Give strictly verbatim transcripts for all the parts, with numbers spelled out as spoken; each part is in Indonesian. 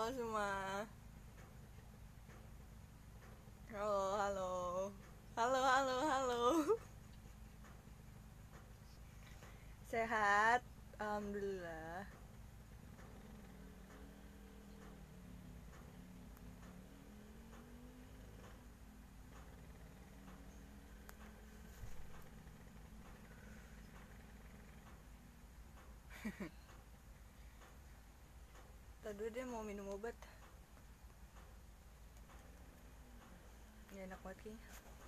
halo semua. Halo, halo. Halo, halo, halo. Sehat? Alhamdulillah. Tadi dia mau minum obat. Gak enak banget kayaknya.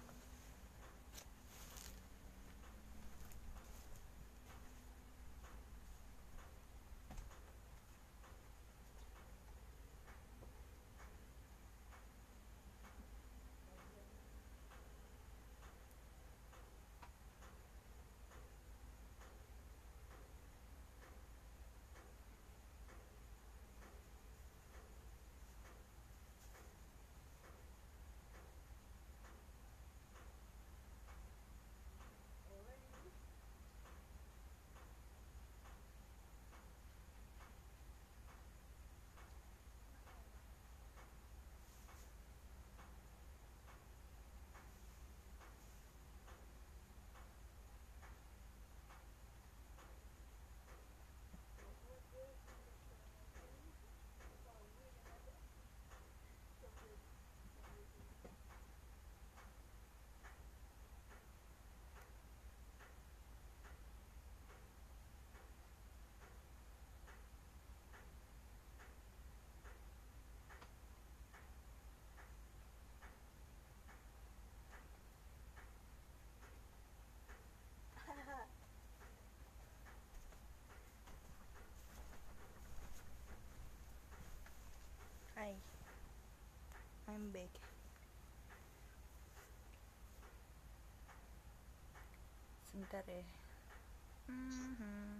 Hai, I'm back. Sebentar ya. Mhm.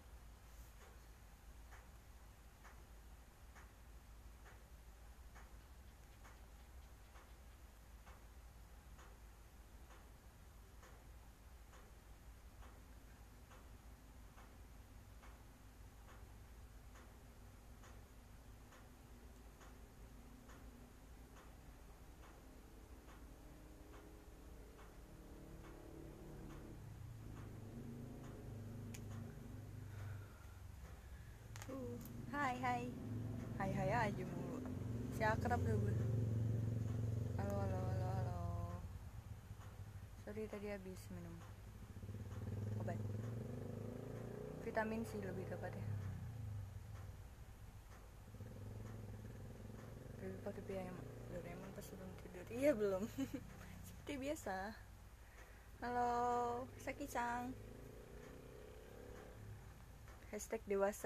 Uh, Hai, hai. Hai, hai aja mulu. Si akrab deh gue. Halo, halo, halo, halo. Sorry tadi habis minum obat. Vitamin C lebih tepatnya. Lebih pakai piyama. Doraemon pas sebelum tidur. Iya belum. Seperti biasa. Halo, Saki-sang. Hashtag dewasa.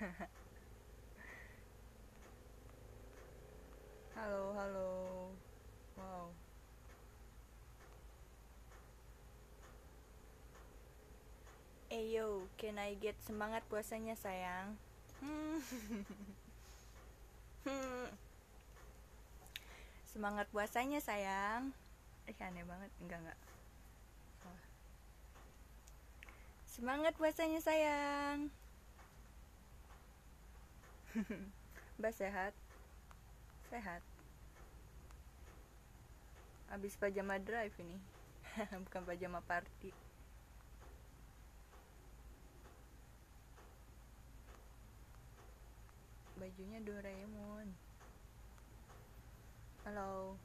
Halo, halo. Wow. Eyo, can I get semangat puasanya sayang? Hmm. Hmm. Semangat puasanya sayang. Eh aneh banget, enggak enggak. Salah. Semangat puasanya sayang. Mbak sehat? Sehat. Abis pajama drive ini. Bukan pajama party. Bajunya Doraemon. Halo.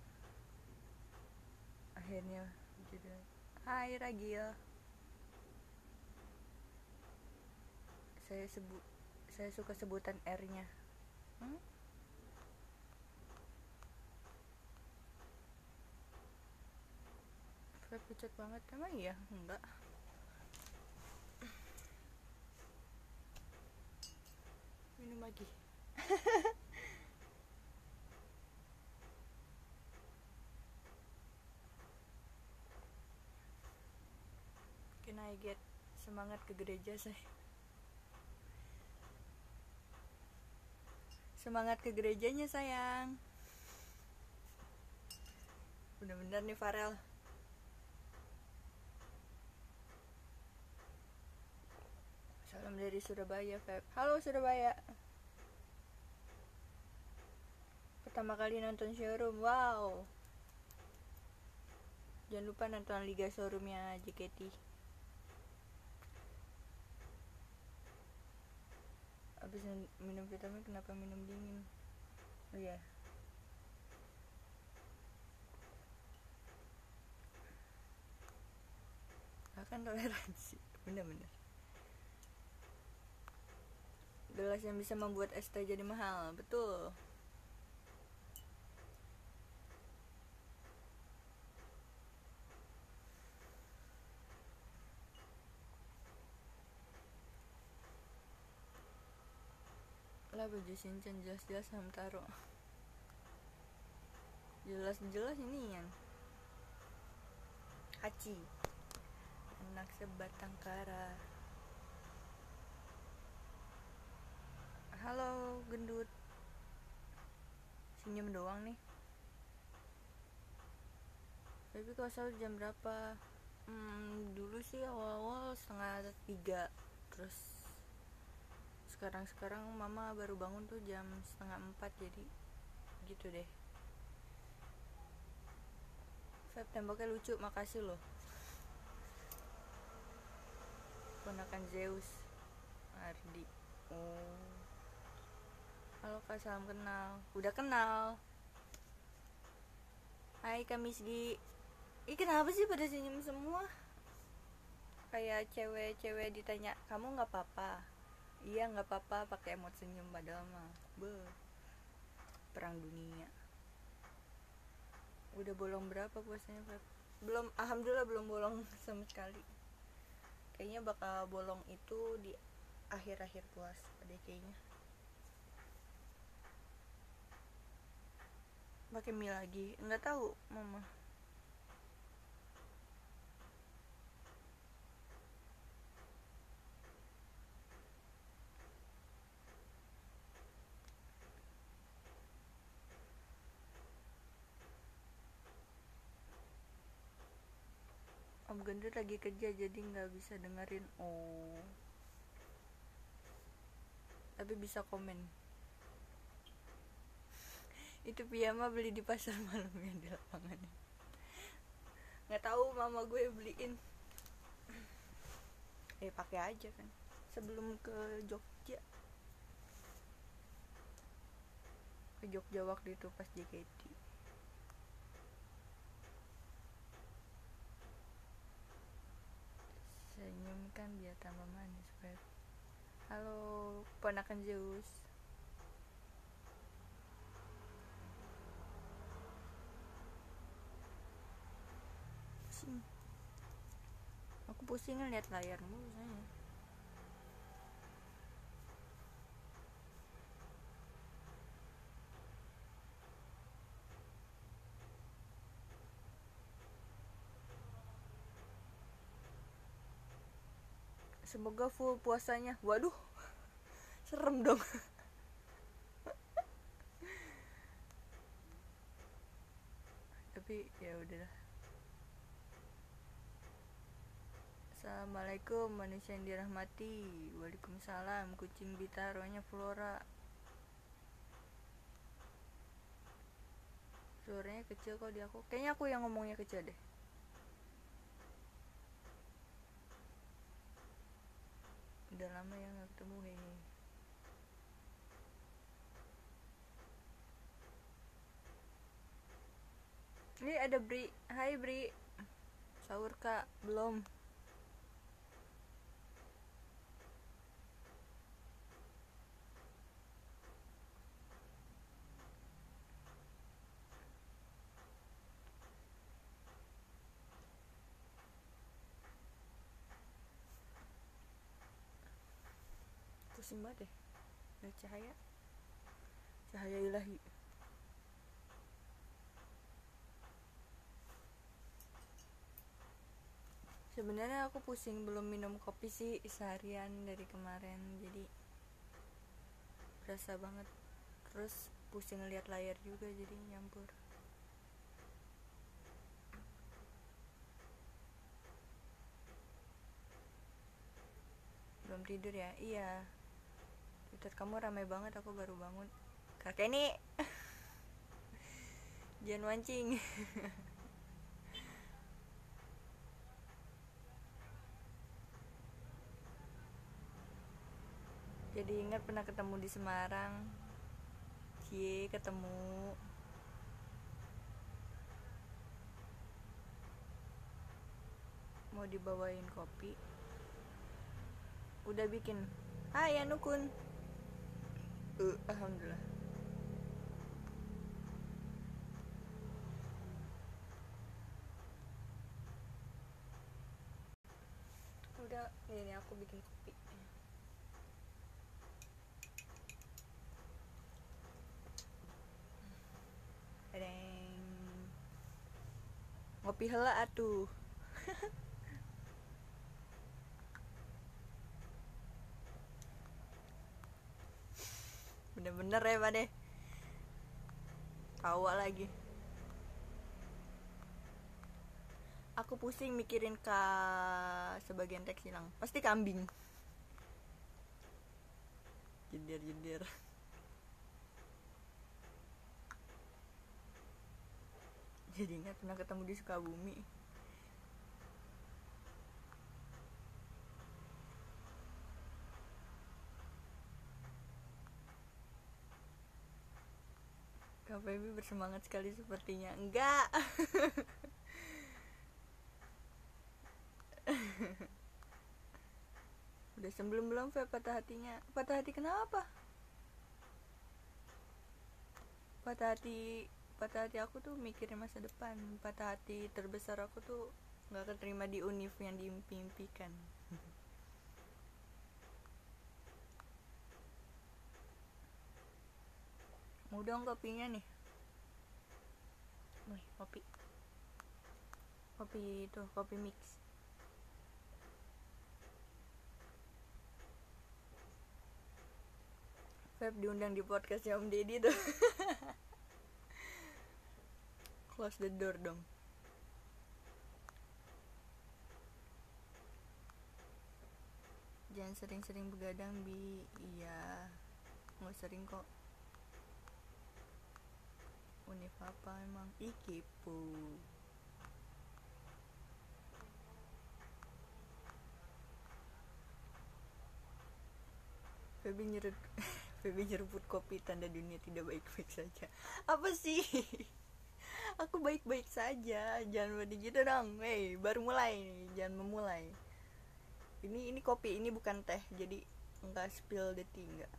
Akhirnya judul. Hai Ragil. Saya sebut saya suka sebutan R-nya. Hmm? Saya pucat banget. Emang iya? Enggak. Minum lagi. Can I get semangat ke gereja saya? Semangat ke gerejanya sayang. Bener-bener nih Farel. Salam dari Surabaya, Feb. Halo Surabaya. pertama kali nonton showroom, wow. Jangan lupa nonton Liga Showroomnya J K T. Abis minum vitamin kenapa minum dingin? Oh iya. Akan toleransi, bener-bener. Gelas yang bisa membuat es teh jadi mahal, betul. Lah baju Shinchan jelas-jelas Hamtaro. Jelas-jelas ini kan Hachi, anak sebatang kara. Halo gendut, senyum doang nih. Tapi kalau sahur jam berapa? Hmm, dulu sih awal-awal setengah tiga, terus sekarang-sekarang mama baru bangun tuh jam setengah empat, jadi gitu deh. Feb temboknya lucu, makasih loh. Ponakan Zeus, Ardi. Oh, halo kak, salam kenal. Udah kenal. Hai kak Misgi. Ih kenapa sih pada senyum semua? Kayak cewek-cewek ditanya, kamu nggak apa-apa? Iya nggak apa-apa, pakai emot senyum padahal mah. Beuh. Perang dunia. Udah bolong berapa puasanya Feb? Belum, alhamdulillah belum bolong sama sekali. Kayaknya bakal bolong itu di akhir-akhir puasa deh kayaknya. Pakai mie lagi, nggak tahu mama. Om gendut lagi kerja jadi nggak bisa dengerin. Oh, tapi bisa komen. Itu piyama beli di pasar malam yang di lapangan. Nggak tahu mama gue beliin. Eh pakai aja kan. Sebelum ke Jogja. Ke Jogja waktu itu pas J K T. Senyum kan biar tambah manis, Feb. Halo, ponakan Zeus. Pusing. Aku pusing ngeliat layar mulu saya. Semoga full puasanya. Waduh, serem dong. Tapi ya udahlah. Assalamualaikum manusia yang dirahmati. Waalaikumsalam kucing bitaronya Flora. Suaranya kecil kok di aku. Kayaknya aku yang ngomongnya kecil deh. Udah lama ya gak ketemu. Hehe. Ini ada Bri. Hai Bri. Sahur kak? Belum. Pusing banget deh. Ada cahaya. Cahaya ilahi. Sebenarnya aku pusing belum minum kopi sih seharian dari kemarin, jadi berasa banget. Terus pusing lihat layar juga jadi nyampur. Belum tidur ya? Iya. Twitter kamu ramai banget, aku baru bangun. Kakek nih. Jangan mancing. Jadi ingat pernah ketemu di Semarang. Cie, ketemu. Mau dibawain kopi. Udah bikin. Hai Anukun. Uh, alhamdulillah. Udah, ini aku bikin kopi. Adeng. Ngopi heula atuh. Bener-bener ya Pak deh. Tawa lagi. Aku pusing mikirin ke sebagian teks hilang. Pasti kambing. Jeder-jeder. Jadi ingat pernah ketemu di Sukabumi. Kak Feby bersemangat sekali sepertinya. Enggak. Udah sebelum belum Feb patah hatinya. Patah hati kenapa? Patah hati patah hati aku tuh mikirin masa depan. Patah hati terbesar aku tuh nggak keterima di univ yang diimpi-impikan. Mau dong kopinya nih. Wih, kopi. Kopi itu, kopi mix. Feb diundang di podcastnya Om Deddy tuh. Close the door dong. Jangan sering-sering begadang Bi. Iya, nggak sering kok. Univ apa emang? Ih, kepo. Feby nyerut Feby nyeruput kopi tanda dunia tidak baik-baik saja. Apa sih? Aku baik-baik saja. Jangan begitu dong. Hey, baru mulai nih. Jangan memulai. Ini ini kopi, ini bukan teh. Jadi enggak spill the tea, enggak.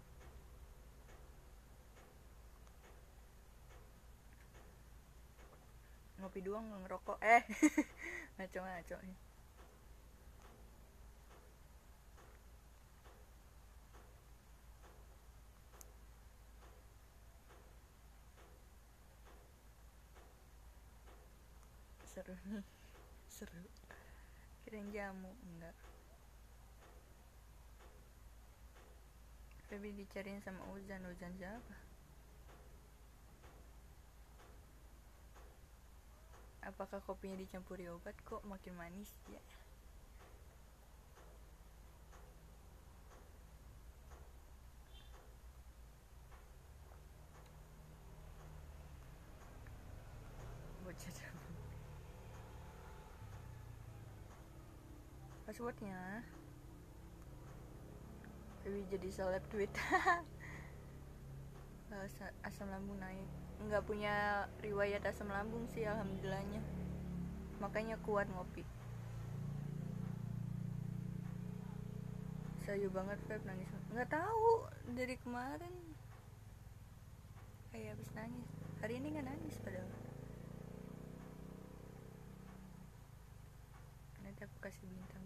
Ngopi doang, nggak ngerokok. Eh. Ngaco-ngaco nih. Seru nih. Seru. Kirain jamu, enggak. Feby dicariin sama Uzan. Uzan siapa? Apakah kopinya dicampuri obat kok makin manis ya? Bocah jamu. Passwordnya Feby jadi seleb tweet. Asam lambung naik. Nggak punya riwayat asam lambung sih alhamdulillahnya. Makanya kuat ngopi. Sayu banget Feb nangis. Nggak tahu dari kemarin. Kayak habis nangis. Hari ini nggak nangis padahal. Nanti aku kasih bintang.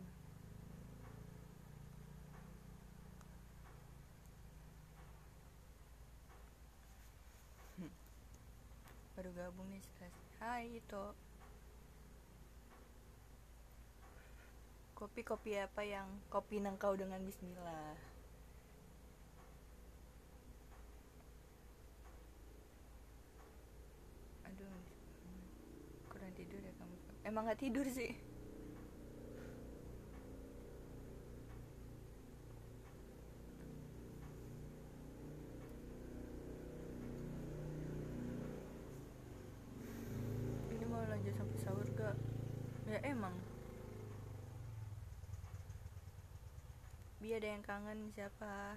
Baru gabung nih stres. Hai itu. Kopi-kopi apa yang kopi nangkau dengan bismillah. Aduh, kurang tidur ya kamu. Emang gak tidur sih. aja sampai sahur gak? Ya emang. Bi ada yang kangen siapa?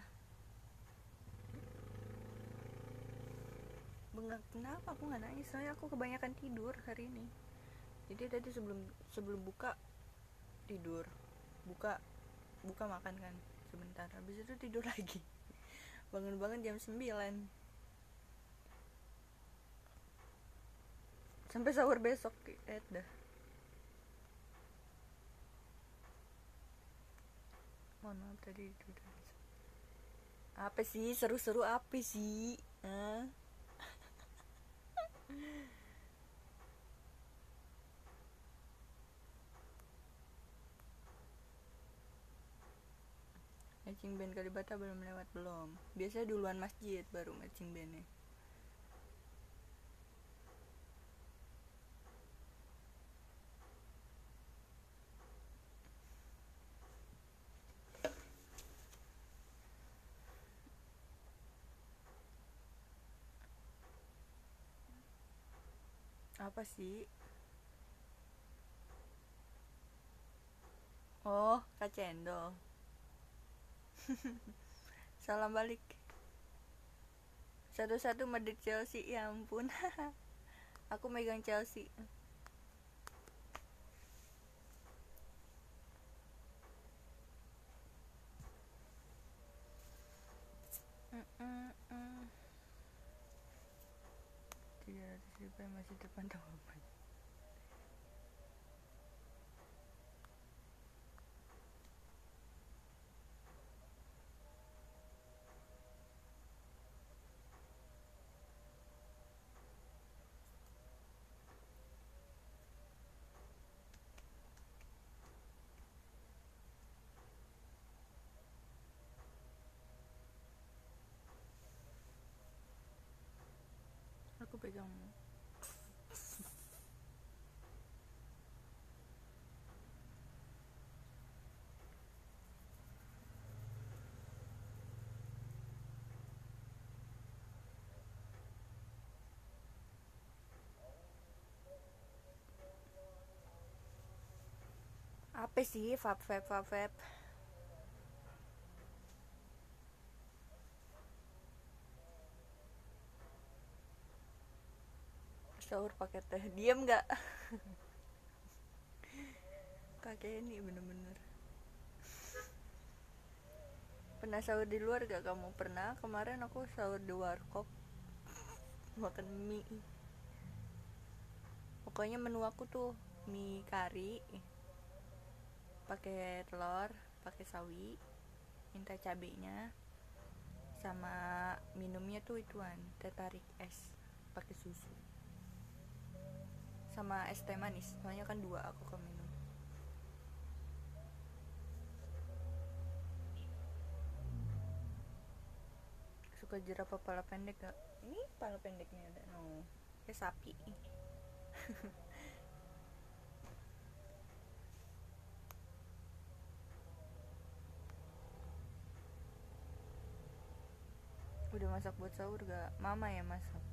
Bengak, kenapa aku nggak nangis? Soalnya aku kebanyakan tidur hari ini. Jadi tadi sebelum sebelum buka tidur, buka buka makan kan sebentar, habis itu tidur lagi. Bangun-bangun jam sembilan sampai sahur besok. Eh dah. Mohon maaf tadi itu apa sih, seru-seru apa sih? Hah? Matching band Kalibata belum lewat, belum. Biasanya duluan masjid baru matching bandnya. Apa sih? Oh, Kak Cendol. Salam balik. Satu-satu Madrid Chelsea, ya ampun. Aku megang Chelsea. tiga ratus ribu yang masih terpantau aman. Aku pegang. Apa sih vape vape vape vape? Sahur pakai teh, diam nggak? Kakek ini bener-bener. Pernah sahur di luar gak kamu? Pernah. Kemarin aku sahur di warkop, makan mie. Pokoknya menu aku tuh mie kari, pakai telur, pakai sawi, minta cabenya, sama minumnya tuh ituan teh tarik es pakai susu, sama es teh manis. Soalnya kan dua aku ke minum. Suka jerapah pala pendek gak? Ini pala pendeknya ada. No, kayak sapi. Udah masak buat sahur gak? Mama ya masak.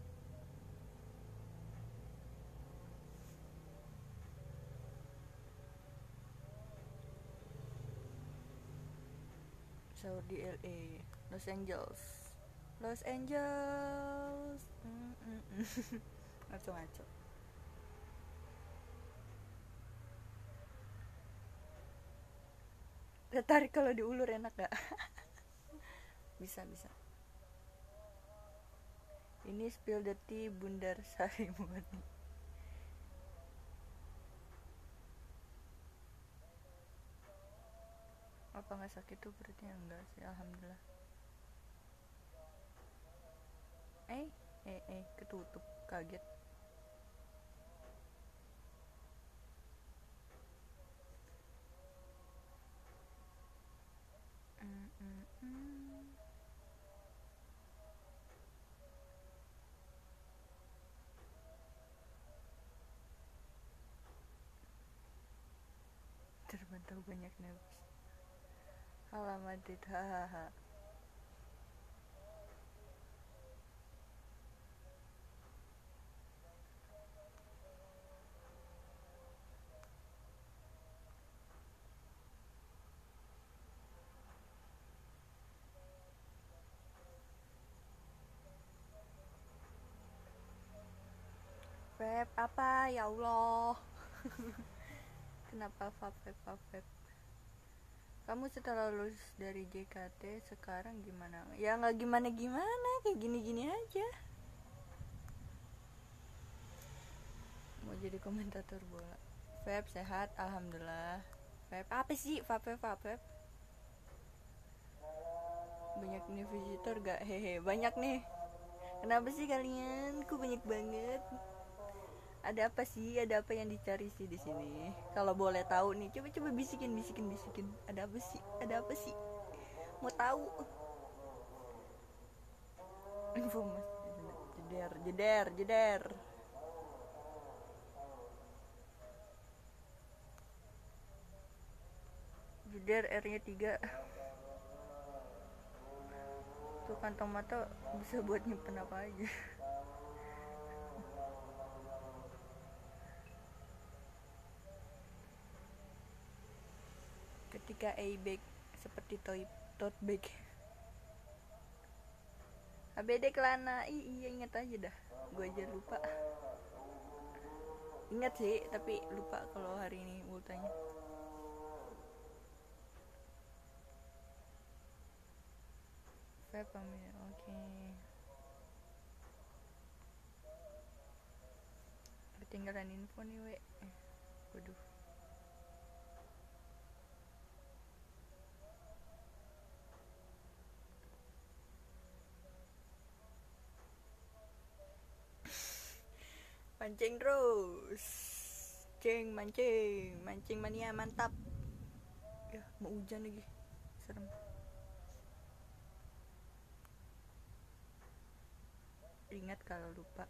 Sahur di L A, Los Angeles. Los Angeles. Ngaco-ngaco. Tertarik kalau diulur enak gak? Bisa bisa. Ini spill the tea Bundar Sari Murni. Apa nggak sakit tuh perutnya? Enggak sih, alhamdulillah. Eh eh eh ketutup, kaget. Mm, mm, mm. Terbantau banyak nervous. Halaman hahaha. Vape apa ya Allah. Kenapa vape vape? Kamu setelah lulus dari J K T sekarang gimana? Ya nggak gimana-gimana, kayak gini-gini aja. Mau jadi komentator bola. Vape sehat, alhamdulillah. Vape apa sih? Vape vape. Banyak nih visitor gak? Hehe, banyak nih. Kenapa sih kalian? Ku banyak banget. Ada apa sih? Ada apa yang dicari sih di sini? Kalau boleh tahu nih, coba-coba bisikin, bisikin, bisikin. Ada apa sih? Ada apa sih? Mau tahu? Informasi jeder, jeder, jeder. Jeder R-nya tiga. Tuh kantong mata bisa buat nyimpen apa aja. Ketika A-bag seperti toy, tote bag. A B D Kelana, Ih, iya inget aja dah. Gue aja lupa. Ingat sih, tapi lupa kalau hari ini ultanya. Vape ambil, oke. Ketinggalan info nih, we. Eh, waduh. Pancing terus. Cing, mancing, mancing mania mantap. Ya, mau hujan lagi. Serem. Ingat kalau lupa.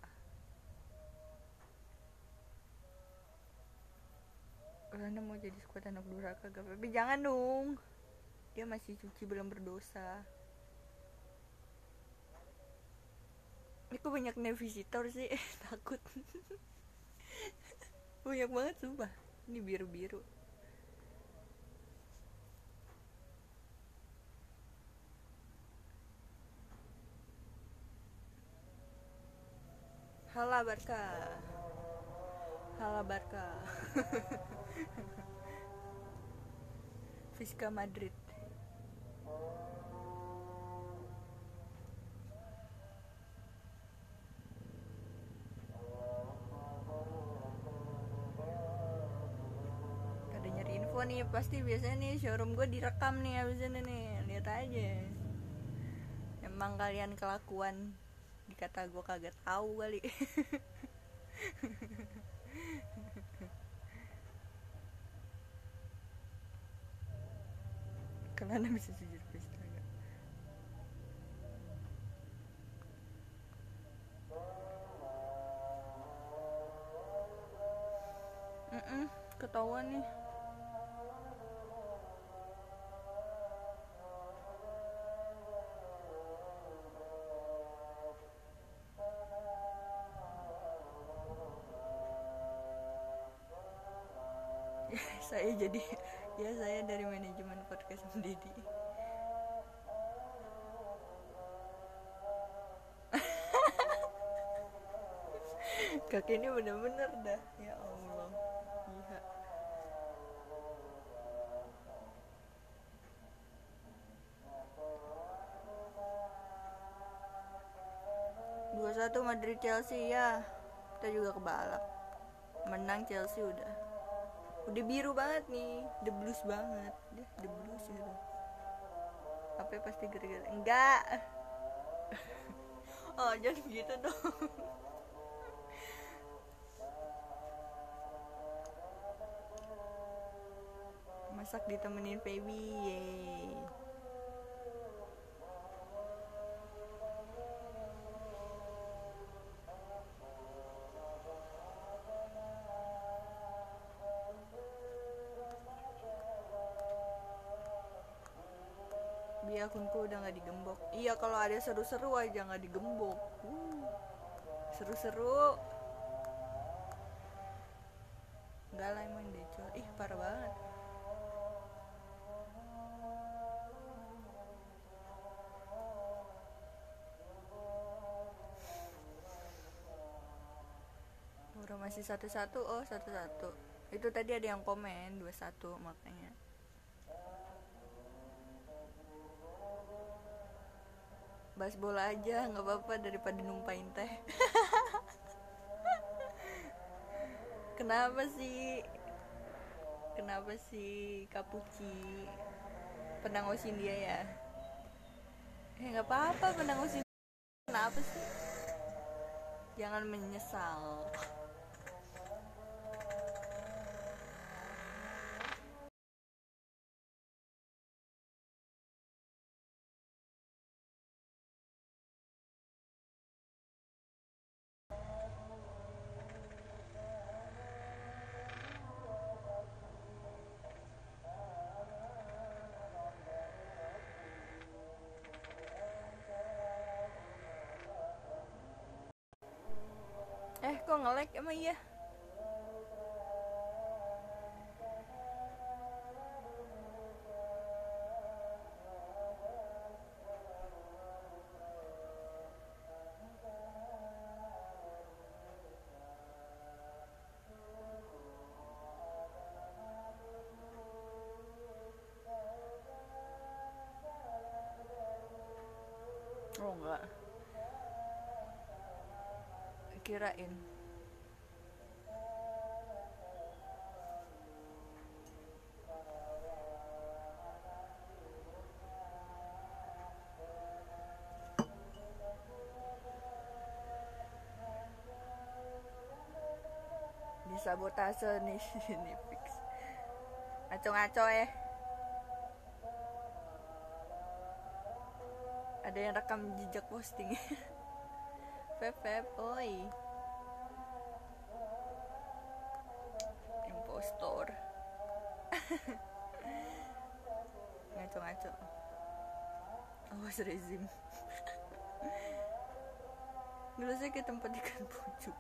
Karena mau jadi skuad anak durhaka gak? Tapi jangan dong. Dia masih suci belum berdosa. Ini kok banyak nih visitor sih. Takut. Banyak banget sumpah. Ini biru-biru. Hala Barca. Hala Barca. Fisca Madrid. Ada nyari info nih, pasti biasanya nih showroom gue direkam nih abis ini nih. Lihat aja. Emang kalian kelakuan dikata gue kagak tahu kali. Kalian bisa jujur pista gak? Mm-mm, ketahuan nih. Saya jadi ya saya dari manajemen podcast Didi. Kakek ini bener-bener dah, ya Allah. Iya. dua satu Madrid Chelsea ya. Kita juga kebalap. Menang Chelsea udah. Udah biru banget nih, the blues banget. Deh, the blues gitu. Apa pasti gara-gara enggak. Oh, jangan gitu dong. Masak ditemenin Feby, yeay. Bi akunku udah gak digembok. Iya, kalau ada seru-seru aja gak digembok. uh, Seru-seru. Enggak lah, emang decor. Ih, parah banget. Orang masih satu-satu. Oh, satu-satu. Itu tadi ada yang komen dua satu, makanya. Bahas bola aja, nggak apa-apa daripada numpain teh. Kenapa sih? Kenapa sih Kapuci? Pernah ngosin dia ya? Eh nggak apa-apa pernah ngosin. Kenapa sih? Jangan menyesal. Eh kok nge-lag emang iya? Oh enggak. Kirain. Disabotase nih ini fix. Ngaco-ngaco ya. Ada yang rekam jejak posting. Feb Feb, oi. Impostor. Ngaco-ngaco. Awas rezim. Dulu saya ke tempat ikan pucuk.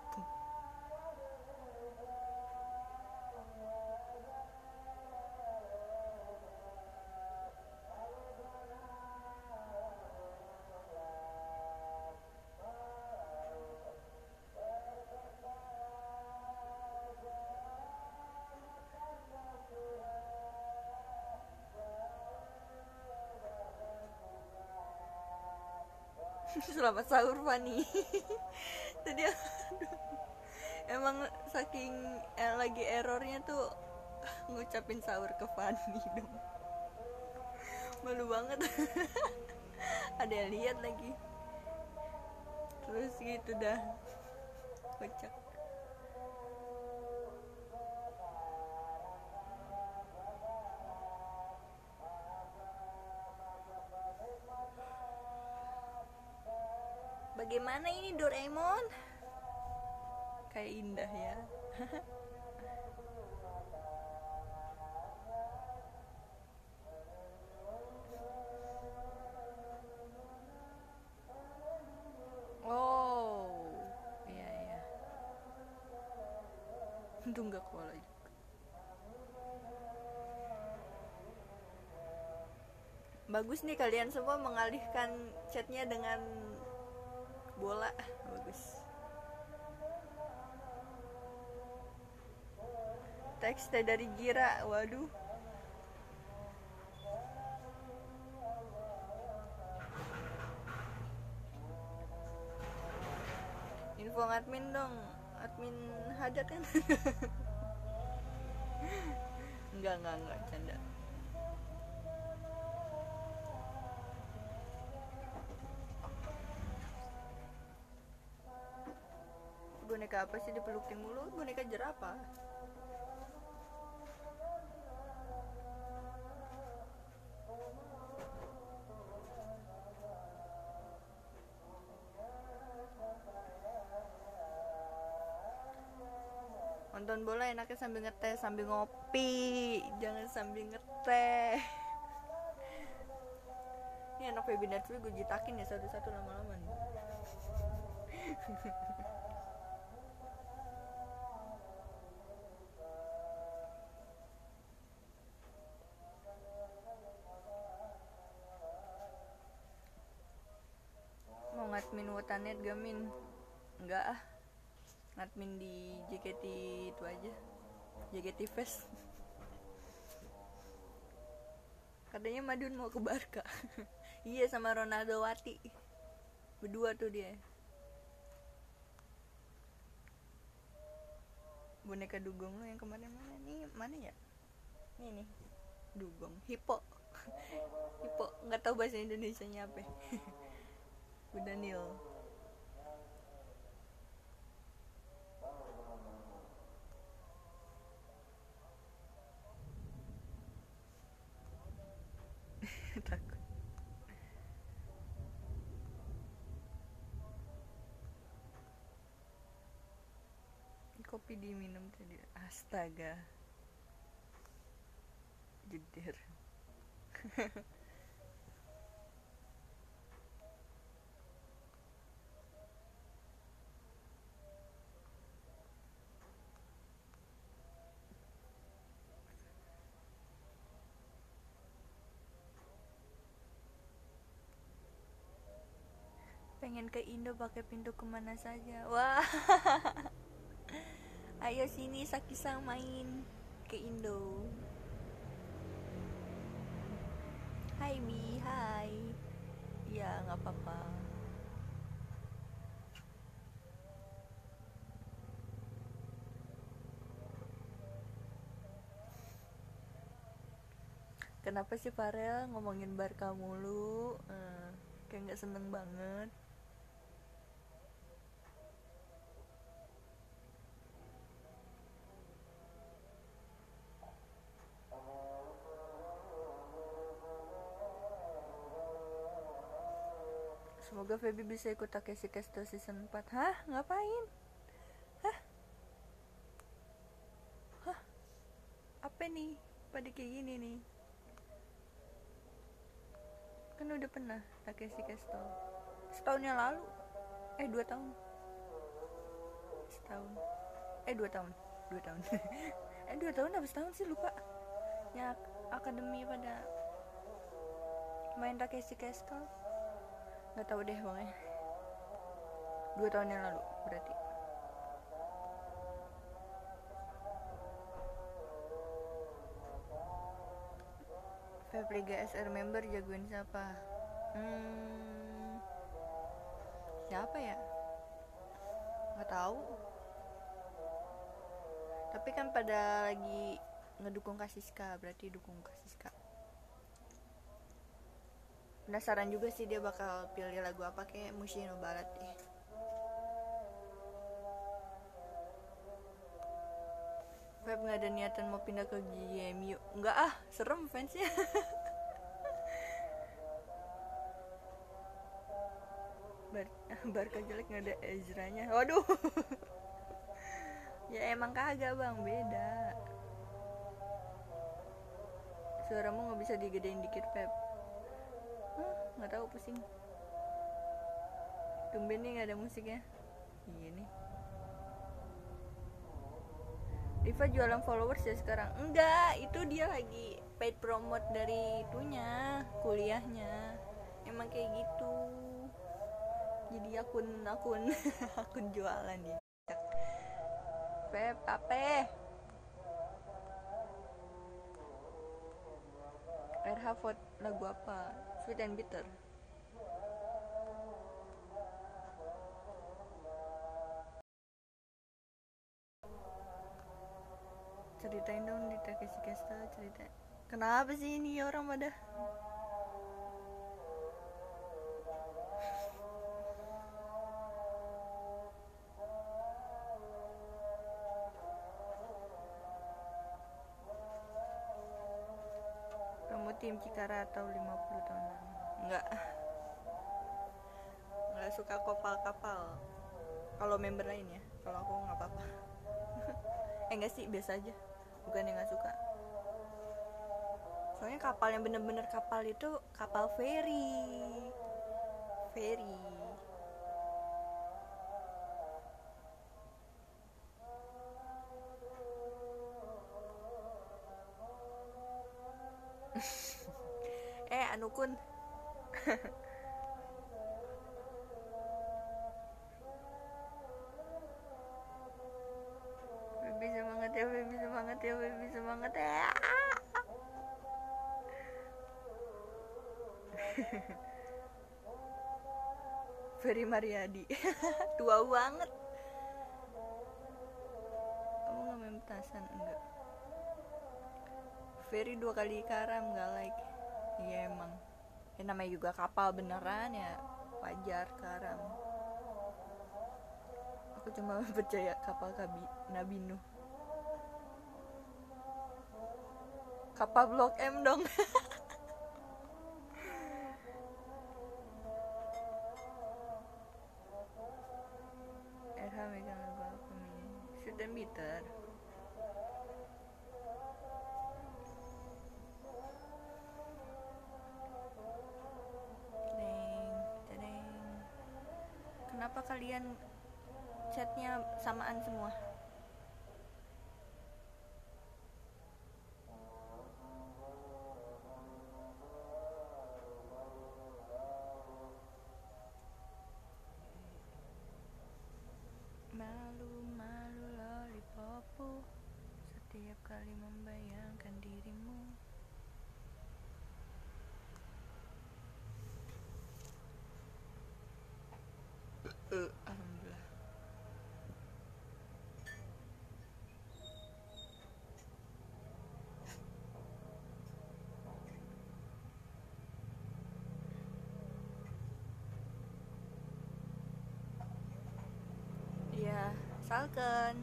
Selamat sahur Fani. Tadi emang saking eh, lagi errornya tuh ngucapin sahur ke Fani dong. Malu banget. Ada yang lihat lagi. Terus gitu dah. Kocak. Bagaimana ini Doraemon? Kayak indah ya. Oh, iya iya. Untung gak kuala juga. Bagus nih kalian semua mengalihkan chatnya dengan bola. Bagus. Teks dari Gira. Waduh. Info admin dong. Admin hadat kan. Enggak enggak enggak canda. Boneka apa sih dipelukin mulu? Boneka jerapah. Nonton bola enaknya sambil ngeteh, sambil ngopi, jangan sambil ngeteh. Ini anak Feby Natsui gue jitakin ya satu-satu lama-lama nih. Mau ngadmin Wotanet gamin? Enggak ah. ngadmin di J K T itu aja, J K T Fest. Katanya Madun mau ke Barca. Iya, sama Ronaldo Wati, berdua tuh dia. Boneka dugong lo yang kemarin mana nih, mana ya, ini nih dugong hipo. Hipo, nggak tahu bahasa Indonesianya apa. Bu Daniel. Takut. Kopi diminum tadi, astaga, jeder. Pengen ke Indo pakai pintu kemana saja. Wah. Ayo sini Saki-sang main ke Indo. Hai Mi, hai. Ya nggak apa-apa. Kenapa sih Farel ngomongin Barca mulu? Uh, kayak nggak seneng banget. Semoga Feby bisa ikut Takeshi Castle season empat. Hah? Ngapain? Hah? Hah? Apa nih? Pada kayak gini nih. Kan udah pernah Takeshi Castle. Setahun yang lalu. Eh, dua tahun. Setahun. Eh, dua tahun. Dua tahun. eh, dua tahun apa setahun sih, lupa. Ya, akademi pada main Takeshi Castle. Nggak tahu deh pokoknya. Dua tahun yang lalu berarti. Feb Liga S R member jagoin siapa? Hmm, siapa ya? Nggak tahu. Tapi kan pada lagi ngedukung Kasiska, berarti dukung Kasiska. Penasaran juga sih dia bakal pilih lagu apa, kayak Mushino Barat deh. Feb nggak ada niatan mau pindah ke G M U. Nggak ah, serem fansnya. Bar Barca jelek nggak ada Ezranya. Waduh. Ya emang kagak bang, beda. Suaramu nggak bisa digedein dikit Feb. Hah, nggak tahu, pusing. Tumben nih nggak ada musiknya. Iya nih. Riva jualan followers ya sekarang? Enggak, itu dia lagi paid promote dari itunya, kuliahnya. Emang kayak gitu. Jadi akun akun akun jualan nih. Feb, apa? R H vote lagu apa? Sweet and Bitter. Ceritain dong di Takeshi Castle, cerita. Kenapa sih ini orang pada? Kamu tim Cikara atau lima puluh tahun lalu? Enggak. Enggak suka kapal-kapal. Kalau member lain ya. Kalau aku enggak apa-apa. eh enggak sih, biasa aja. Bukan yang enggak suka. Soalnya kapal yang bener-bener kapal itu kapal feri. Feri. eh Anukun. semangat ya baby, semangat ya. Ferry Mariadi. Tua banget. Kamu nggak main petasan? Enggak. Ferry dua kali karam nggak like. Iya emang. Ya namanya juga kapal beneran ya, wajar karam. Aku cuma percaya kapal Kabi Nabi Nuh. Kapal Blok M dong. R H megang lagu apa nih? Shoot and Bitter. Tadeng, tadeng. Kenapa kalian chatnya samaan semua? Malu-malu lollipopu, setiap kali membayangkan dirimu. Uh, alhamdulillah. Iya, salken.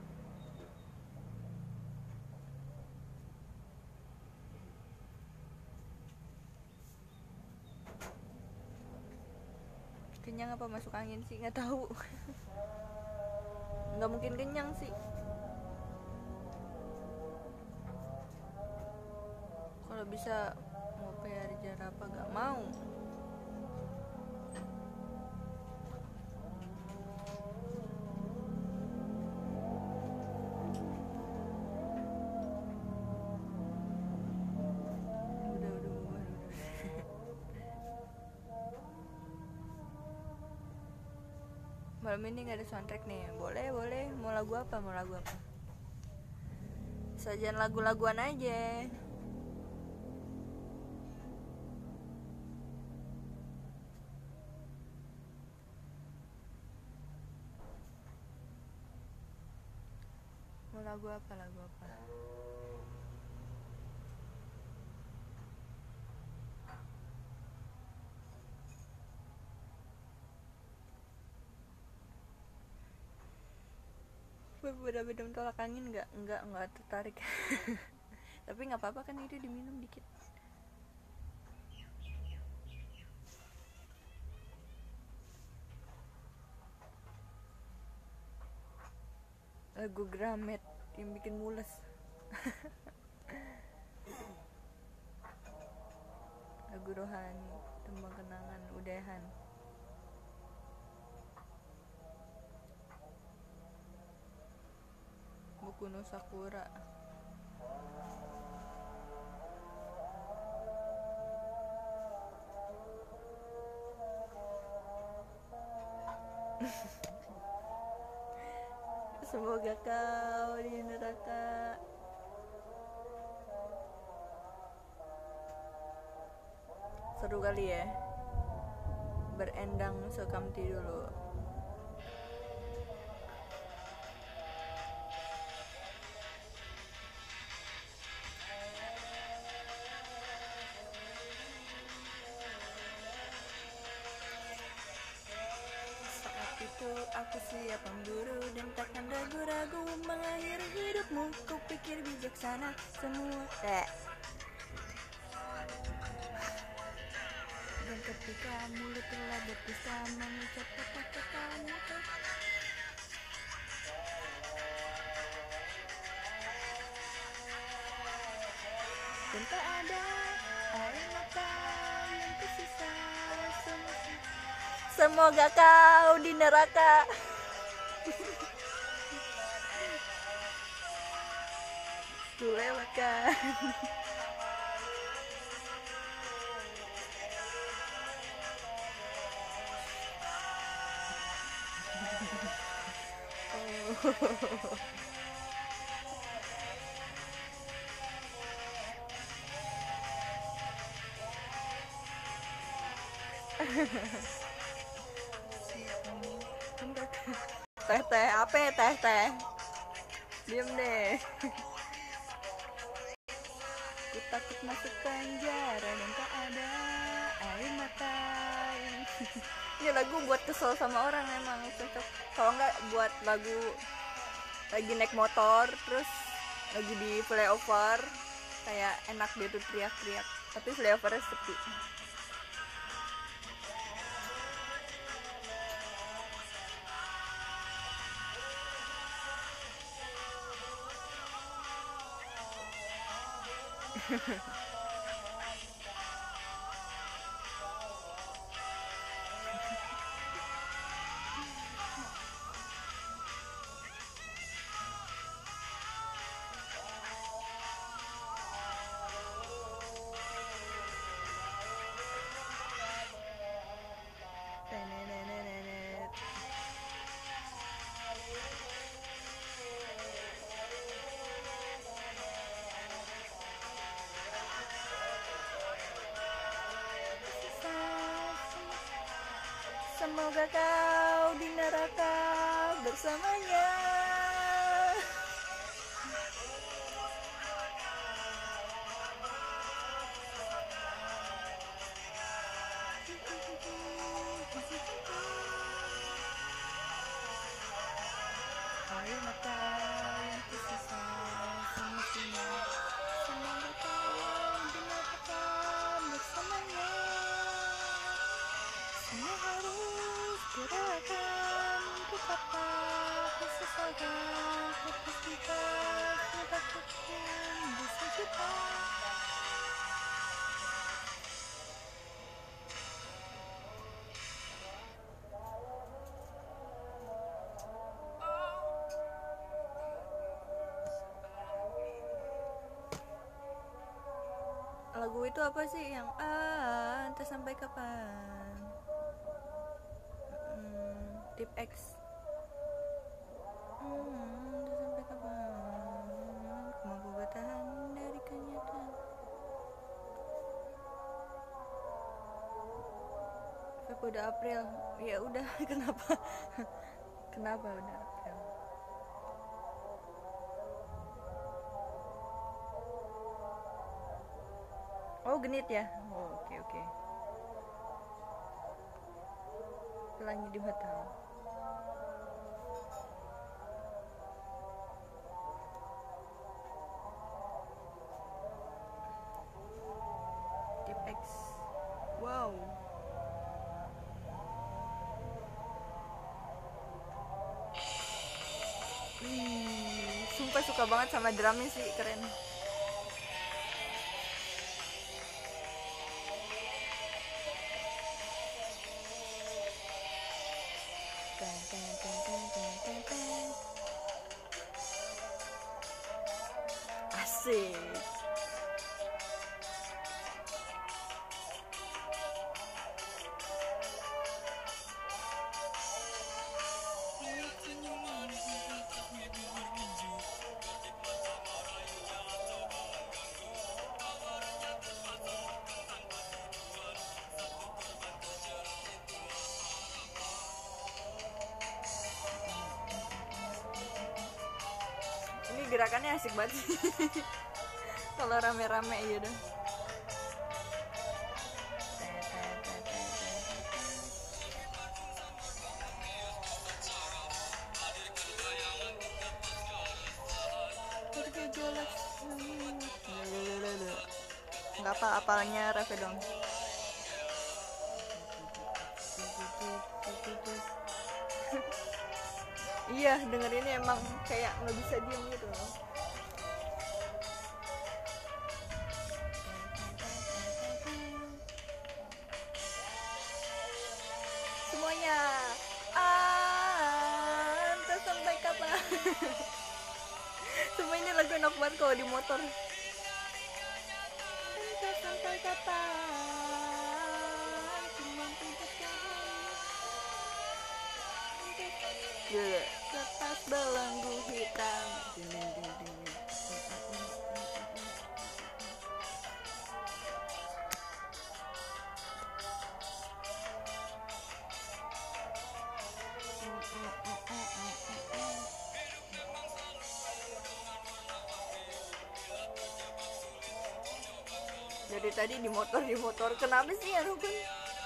Kenyang apa masuk angin sih, nggak tahu. Nggak mungkin kenyang sih. Kalau bisa mau P R jar apa gak mau. Udah udah bubar udah. Malam ini nggak ada soundtrack nih. Boleh boleh. Mau lagu apa? Mau lagu apa? Sajian lagu-laguan aja. Mau lagu apa? Lagu apa? Beda-beda tolak angin nggak? Nggak nggak tertarik. Tapi nggak apa-apa kan, itu diminum dikit. Lagu Gramet yang bikin mules. Lagu rohani, tembang kenangan, udahan. Buku no Sakura. Semoga kau di neraka. Seru kali ya, berendang sekamti dulu. Saat itu aku siap memburu dan takkan ragu-ragu mengakhiri hidupmu. Kupikir bijaksana semua. Eh. Dan ketika mulut telah berdusta mengucap kata-katamu, dan tak ada air mata yang tersisa. Semoga kau di neraka. Ku lewatkan. Teh teh apa ya, teh teh diem deh. Ku takut masuk penjara dan tak ada air mata. Ini lagu buat kesel sama orang emang cocok. Kalau nggak buat lagu lagi naik motor terus lagi di flyover, kayak enak dia tuh teriak-teriak tapi flyovernya sepi. Tenenenenet. Semoga kau di neraka bersamanya. Air mata yang tersisa semestinya. Semoga kau di neraka bersamanya. Semua harus gerakan untuk apa kesesakan lepas kita mendapatkan bisa kita. Lagu itu apa sih yang ah entah sampai kapan? Hmm, Tip X. Hmm, entah sampai kapan? Mampu bertahan dari kenyataan. Feb udah April. Ya udah, kenapa? Kenapa udah April? Oh, genit ya. Oh, oke oke. Pelangi di mata. Tip X. Wow. Wih, sumpah suka banget sama drumnya sih, keren. Ten, ten, ten, ten, ten, ten, ten. Asik. Ini gerakannya asik banget sih. Kalau rame-rame iya dong. Nggak apa apalnya Reve dong. Iya, dengerinnya emang kayak nggak bisa diem gitu loh. Semuanya ah, entah sampai kapan. Semua ini lagu enak banget kalau di motor. Entah sampai kapan ku mampu bertahan. Lepas belenggu hitam. Dari tadi di motor di motor kenapa sih ya Rukun?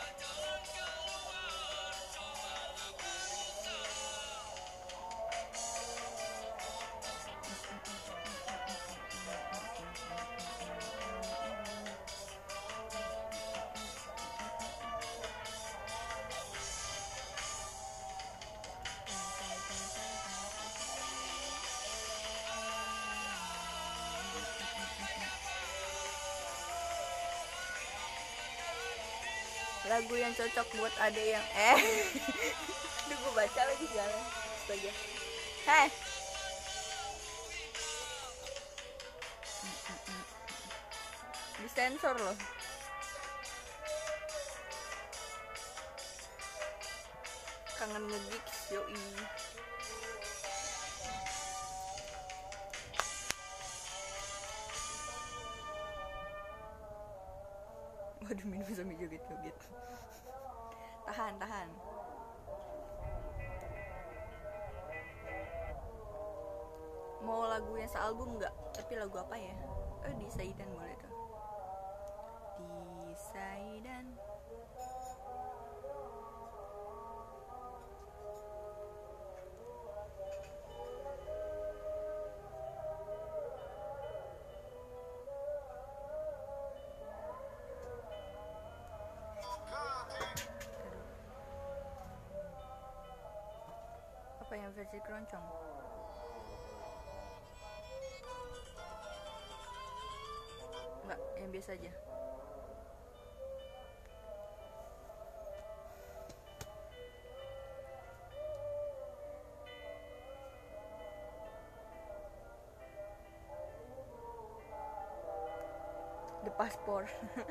Lagu yang cocok buat adek yang eh Duh gue baca lagi jalan astaga. Hei disensor loh. Kangen nge-gigs yoi. Waduh minum sambil joget-joget. Tahan, tahan. Mau lagu yang sealbum nggak? Tapi lagu apa ya? Oh di Saidan boleh tuh. Di Saidan. Apa yang versi keroncong? Enggak, yang biasa aja. The Passport.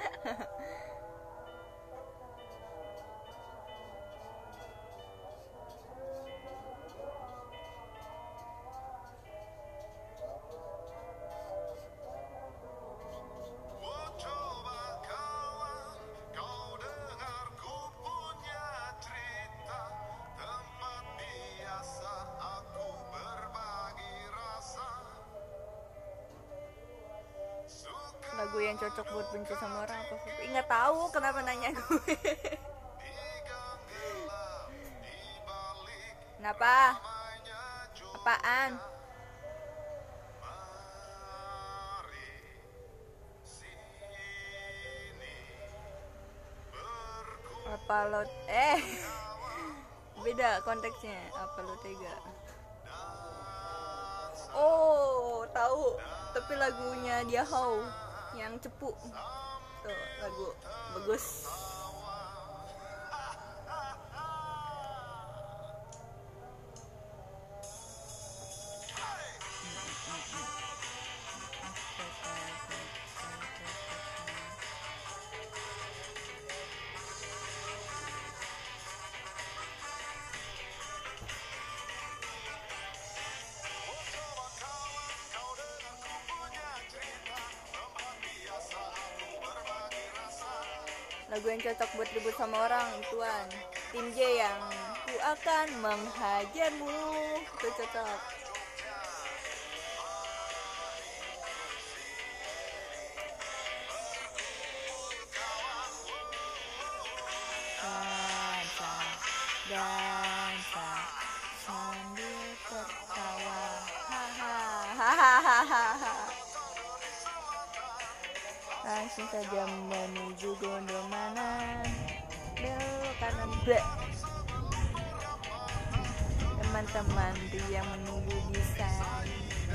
Lagu yang cocok buat benci sama orang apa? Nggak tahu kenapa nanya gue. Kenapa? Apaan? Apa lo eh beda konteksnya. Apa lo tega? Oh tahu. Tapi lagunya dia How yang cepu tuh lagu bagus. Lagu yang cocok buat ribut sama orang ituan Tim J yang Ku Akan Menghajarmu, itu cocok. Dansa, dansa sambil tertawa, hahaha. Langsung saja menuju Gondomana, belok kanan blek. Teman-teman dia menunggu di Saidan,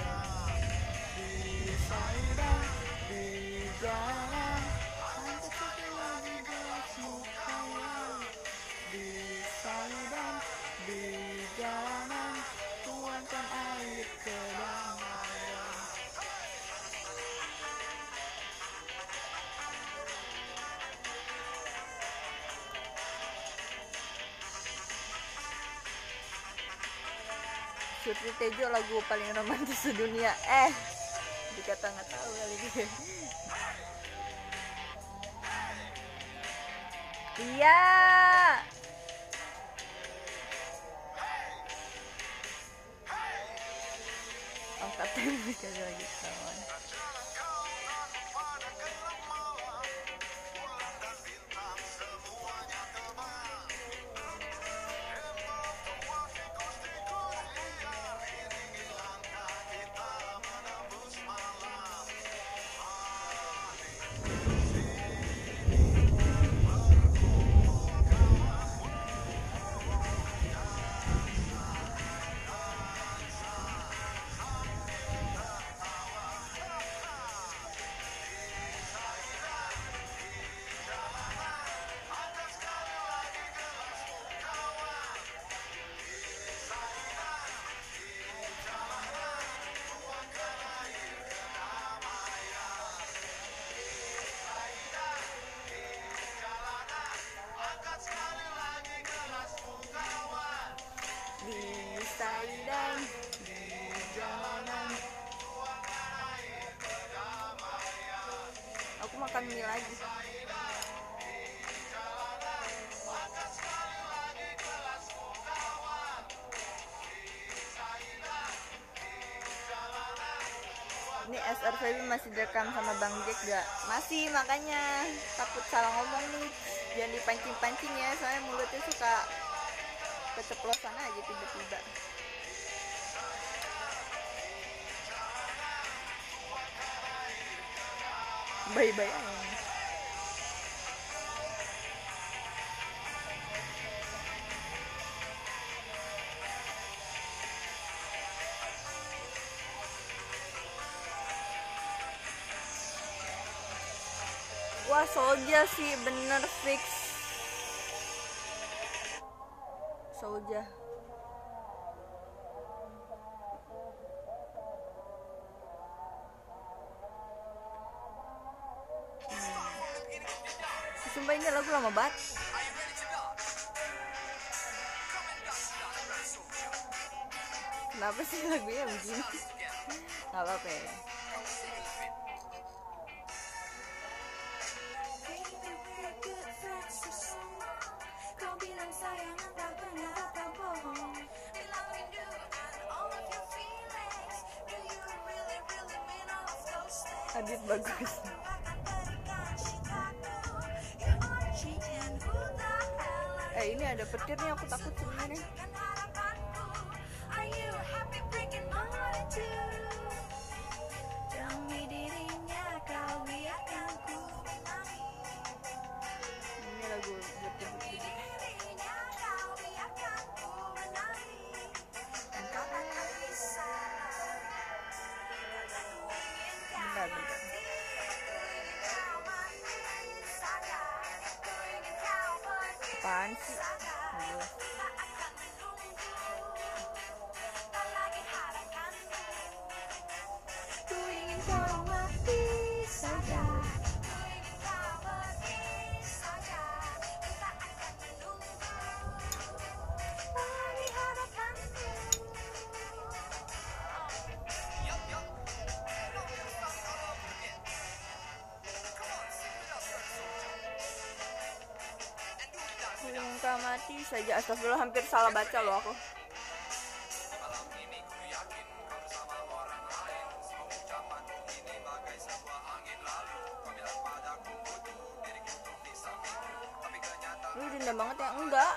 di Saidan, di jalan. Pantas itu lagi bersukanya, di Saidan, di jalanan, tuangkan air ke dalam. Surti Tejo lagu paling romantis sedunia. Eh, dikata nggak tahu kali dia. Iya. Kalau lagi kawan. Di Saidan, di jalanan. Aku makan mie lagi. Ini S R V B masih direkam sama Bang Jack gak? Masih, makanya takut salah ngomong nih. Jangan dipancing-pancing ya, soalnya mulutnya suka keceplosan aja tiba-tiba. Bye-bye aja. Wah, Soulja sih bener fix. Soulja. Hmm. Sumpah ini lagu lama banget. Kenapa sih lagunya begini? Gak apa-apa ya. Adit bagus. Eh ini ada petir nih, aku takut sebenarnya. Ini lagu betul-betul. Bentar, bentar. Apaan sih? Aduh. Ku ingin kau mati saja. Kau mati saja. Astagfirullah, hampir salah baca loh aku. Lu dendam banget ya? Enggak.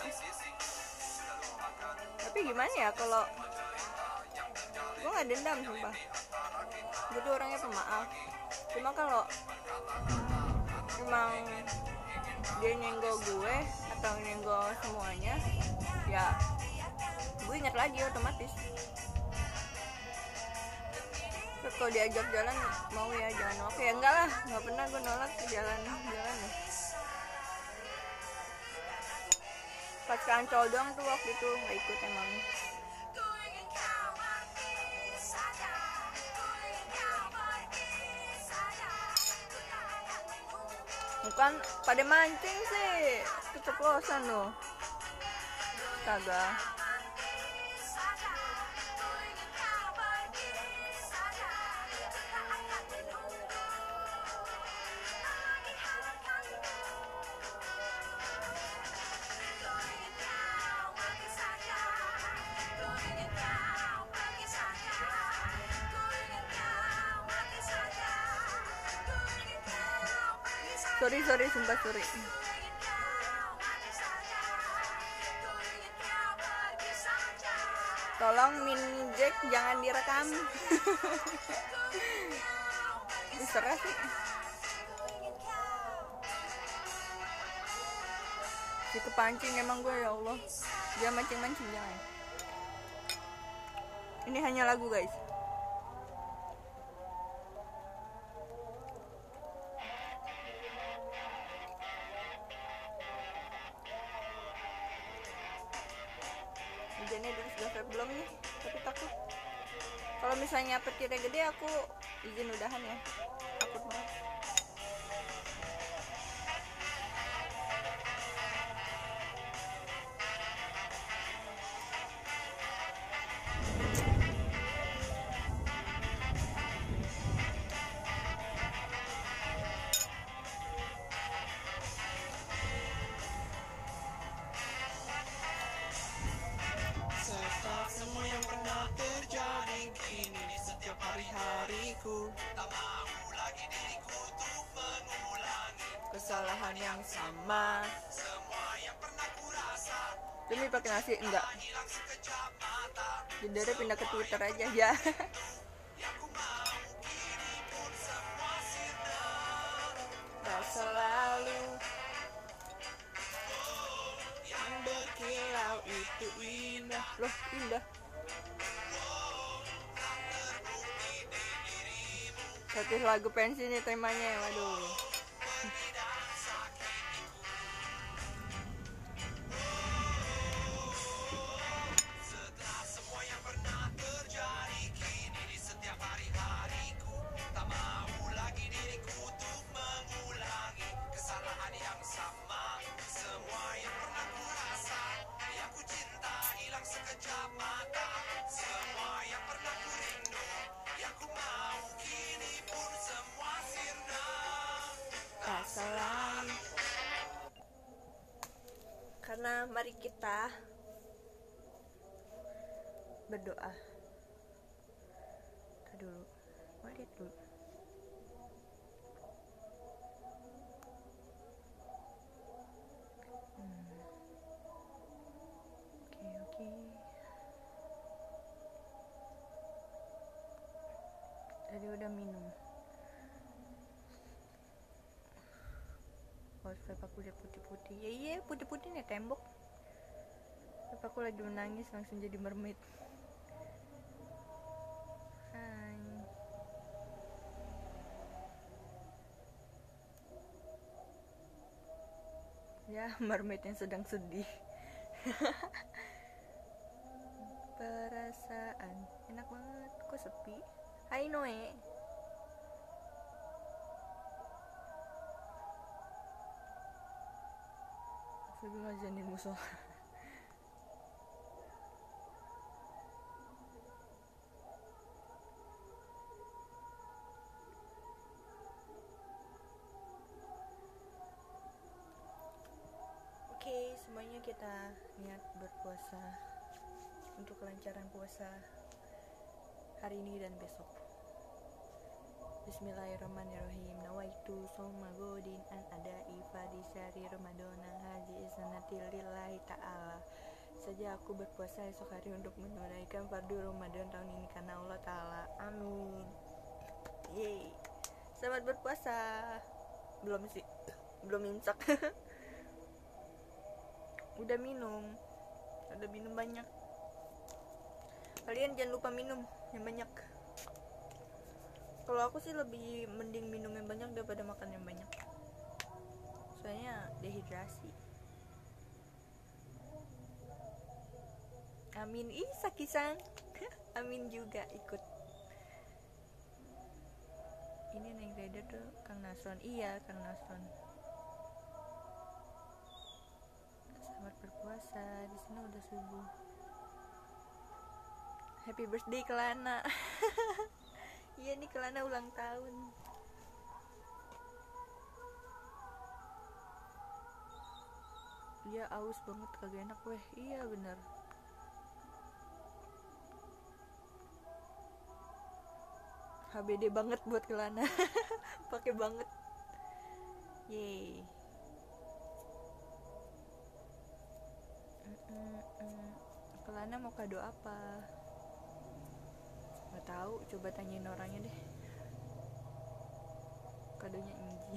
Tapi gimana ya kalau gue nggak dendam sumpah. Gue tuh orangnya pemaaf. Cuma kalau emang dia nyenggol gue atau nyenggol semuanya, ya gue ingat lagi otomatis. Terus kalau diajak jalan mau ya, jangan nolak ya. Enggak lah, nggak pernah gue nolak ke jalan-jalan ya. Pas ke Ancol doang tuh waktu itu nggak ikut emang. Bukan pada mancing sih, keceplosan loh. Kagak. sorry sorry sumpah sorry. Tolong mini jack jangan direkam. Diserah sih. Si kepancing emang gue, ya Allah. Dia mancing-mancing jangan. Ini hanya lagu guys. Hujannya udah sudah vape belum nih? Tapi takut. Kalau misalnya petirnya gede aku izin udahan ya. Takut banget. Semua yang pernah terjadi kini di setiap hari-hariku, tak mau lagi diriku untuk mengulangi kesalahan yang sama. Semua yang pernah kurasa Demi pakai nasi enggak. hilang sekejap mata. Jendera pindah ke Twitter aja ya. Yang ku mau kini pun semua sirna. Rasa lalu Yang berkilau itu indah. loh indah. Satu lagu pensi nih temanya, waduh. Setelah semua yang pernah terjadi kini di setiap hari-hariku, tak mau lagi diriku untuk mengulangi kesalahan yang sama. Semua yang pernah ku rasa, yang ku cinta hilang sekejap mata. Semua yang pernah ku rindu, yang ku mau kini pun semua sirna. Rasa lalu. Karena mari kita berdoa. Tadi dulu, mau lihat dulu. Hmm. Oke oke. Tadi udah minum. Oh, vape aku udah putih-putih. Ya iya, putih-putih nih tembok. Vape aku lagi menangis langsung jadi mermaid. Hai. Ya, mermaid yang sedang sedih. Perasaan enak banget. Kok sepi? Hai Noe. Sebelum ngajanin musuh. Oke, semuanya kita niat berpuasa untuk kelancaran puasa hari ini dan besok. Bismillahirrahmanirrahim. Nawaitu soma godin an ada ifadi syari ramadana haji sanati lillahi ta'ala. Saja aku berpuasa esok hari untuk menunaikan fardu Ramadan tahun ini karena Allah Ta'ala. Amin. Yeay. Selamat berpuasa. Belum sih. Belum imsak. Udah minum. Udah minum banyak. Kalian jangan lupa minum yang banyak. Kalau aku sih lebih mending minum yang banyak daripada makan yang banyak. Soalnya dehidrasi. Amin. Ih, Saki-san. Amin juga ikut. Ini Neng Reda tuh Kang Nasron. Iya, Kang Nasron. Selamat berpuasa. Di sini udah subuh. Happy birthday Kelana. Iya nih Kelana ulang tahun. Iya aus banget kagak enak weh. Iya bener. H B D banget buat Kelana. Pakai banget. Yeay. Mm-mm-mm. Kelana mau kado apa? Nggak tahu, coba tanyain orangnya deh. Kadonya Inji.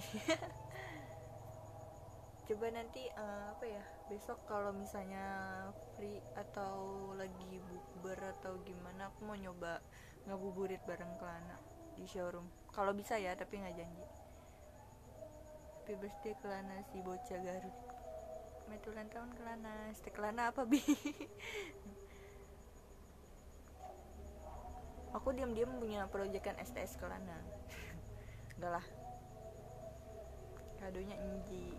Coba nanti uh, apa ya, besok kalau misalnya free atau lagi bukber atau gimana, aku mau nyoba ngabuburit bareng Kelana di showroom. Kalau bisa ya, tapi nggak janji. Happy birthday Kelana, si bocah Garut. Selamat ulang tahun Kelana. Stek Kelana apa bi? Aku diam-diam punya proyekan S T S Kelana. Enggak lah. Kadonya Inji.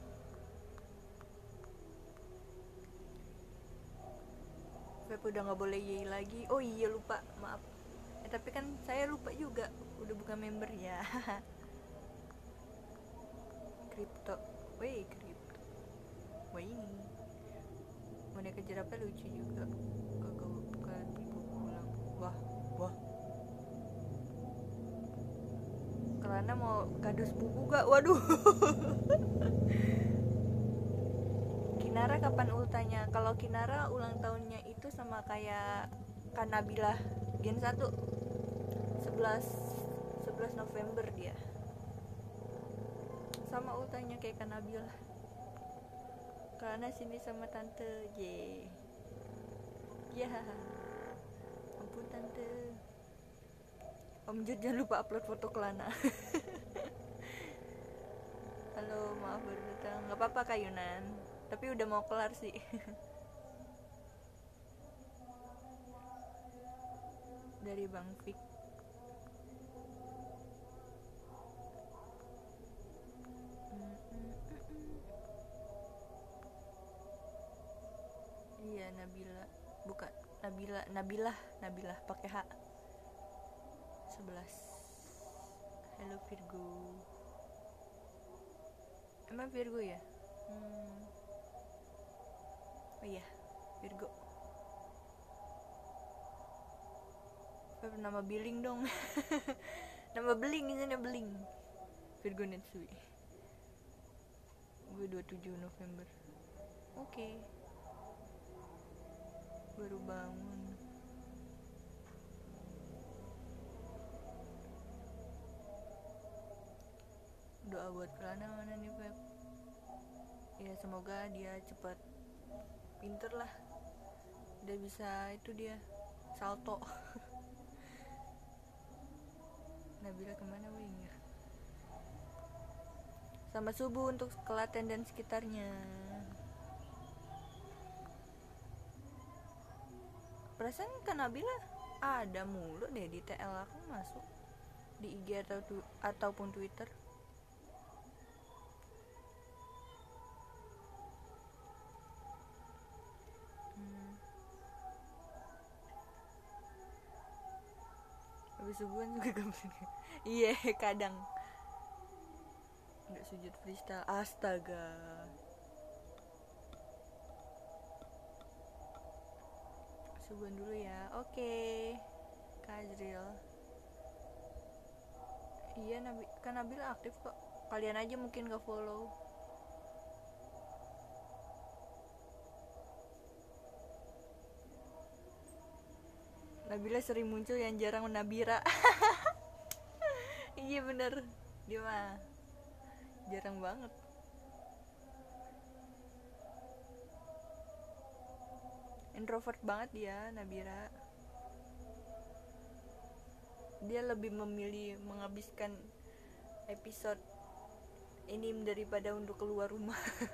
Feb udah nggak boleh yay lagi. Oh iya lupa, maaf. Eh tapi kan saya lupa juga, udah bukan member ya. Kripto, weh kripto. Wah ini. Boneka jerapah lucu juga. Kagak bukan ibu pulang. Wah, wah. Kelana mau kado sepupu gak? Waduh. Kinara kapan ultanya? Kalau Kinara ulang tahunnya itu sama kayak Kanabilah Gen satu sebelas November dia. Sama ultanya kayak Kanabilah. Karena sini sama tante J. Ya. Ampun tante. Om Jod jangan lupa upload foto Kelana. Halo, maaf baru datang. Gak apa-apa Kak Yunan, tapi udah mau kelar sih. Dari Bang Fik. Iya Nabila, bukan Nabila, Nabilah, Nabilah pakai H. sebelas. Hello Virgo. Emang Virgo ya? Hmm. Oh iya, Virgo. Nama billing dong. Nama beling ini nama beling. Virgo Netsui. Gue dua puluh tujuh November. Oke. Okay. Baru bangun. Doa buat Kelana mana nih Feb? Ya semoga dia cepat pinter lah. Udah bisa itu dia salto. Nabila kemana wing ya? Sama subuh untuk Klaten dan sekitarnya. Perasaan kan Nabila ada mulu deh di T L aku masuk di I G atau tu, ataupun Twitter. Hmm. Habis subuhan juga gampang. Iya kadang. Nggak sujud freestyle. Astaga. Subuhan dulu ya. Oke okay. Kajril. Iya Nabi, kan Nabila aktif kok. Kalian aja mungkin gak follow. Nabila sering muncul yang jarang Nabira. Iya bener, dia mah jarang banget. Introvert banget dia Nabira. Dia lebih memilih menghabiskan episode ini daripada untuk keluar rumah.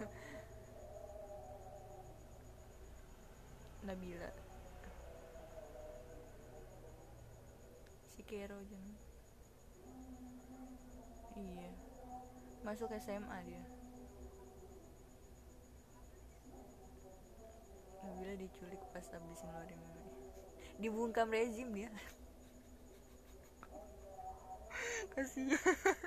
Nabila si Kero jangan. Iya masuk S M A dia. Nabila diculik pas abis ngeluarin meme. Dibungkam rezim dia. Kasihan.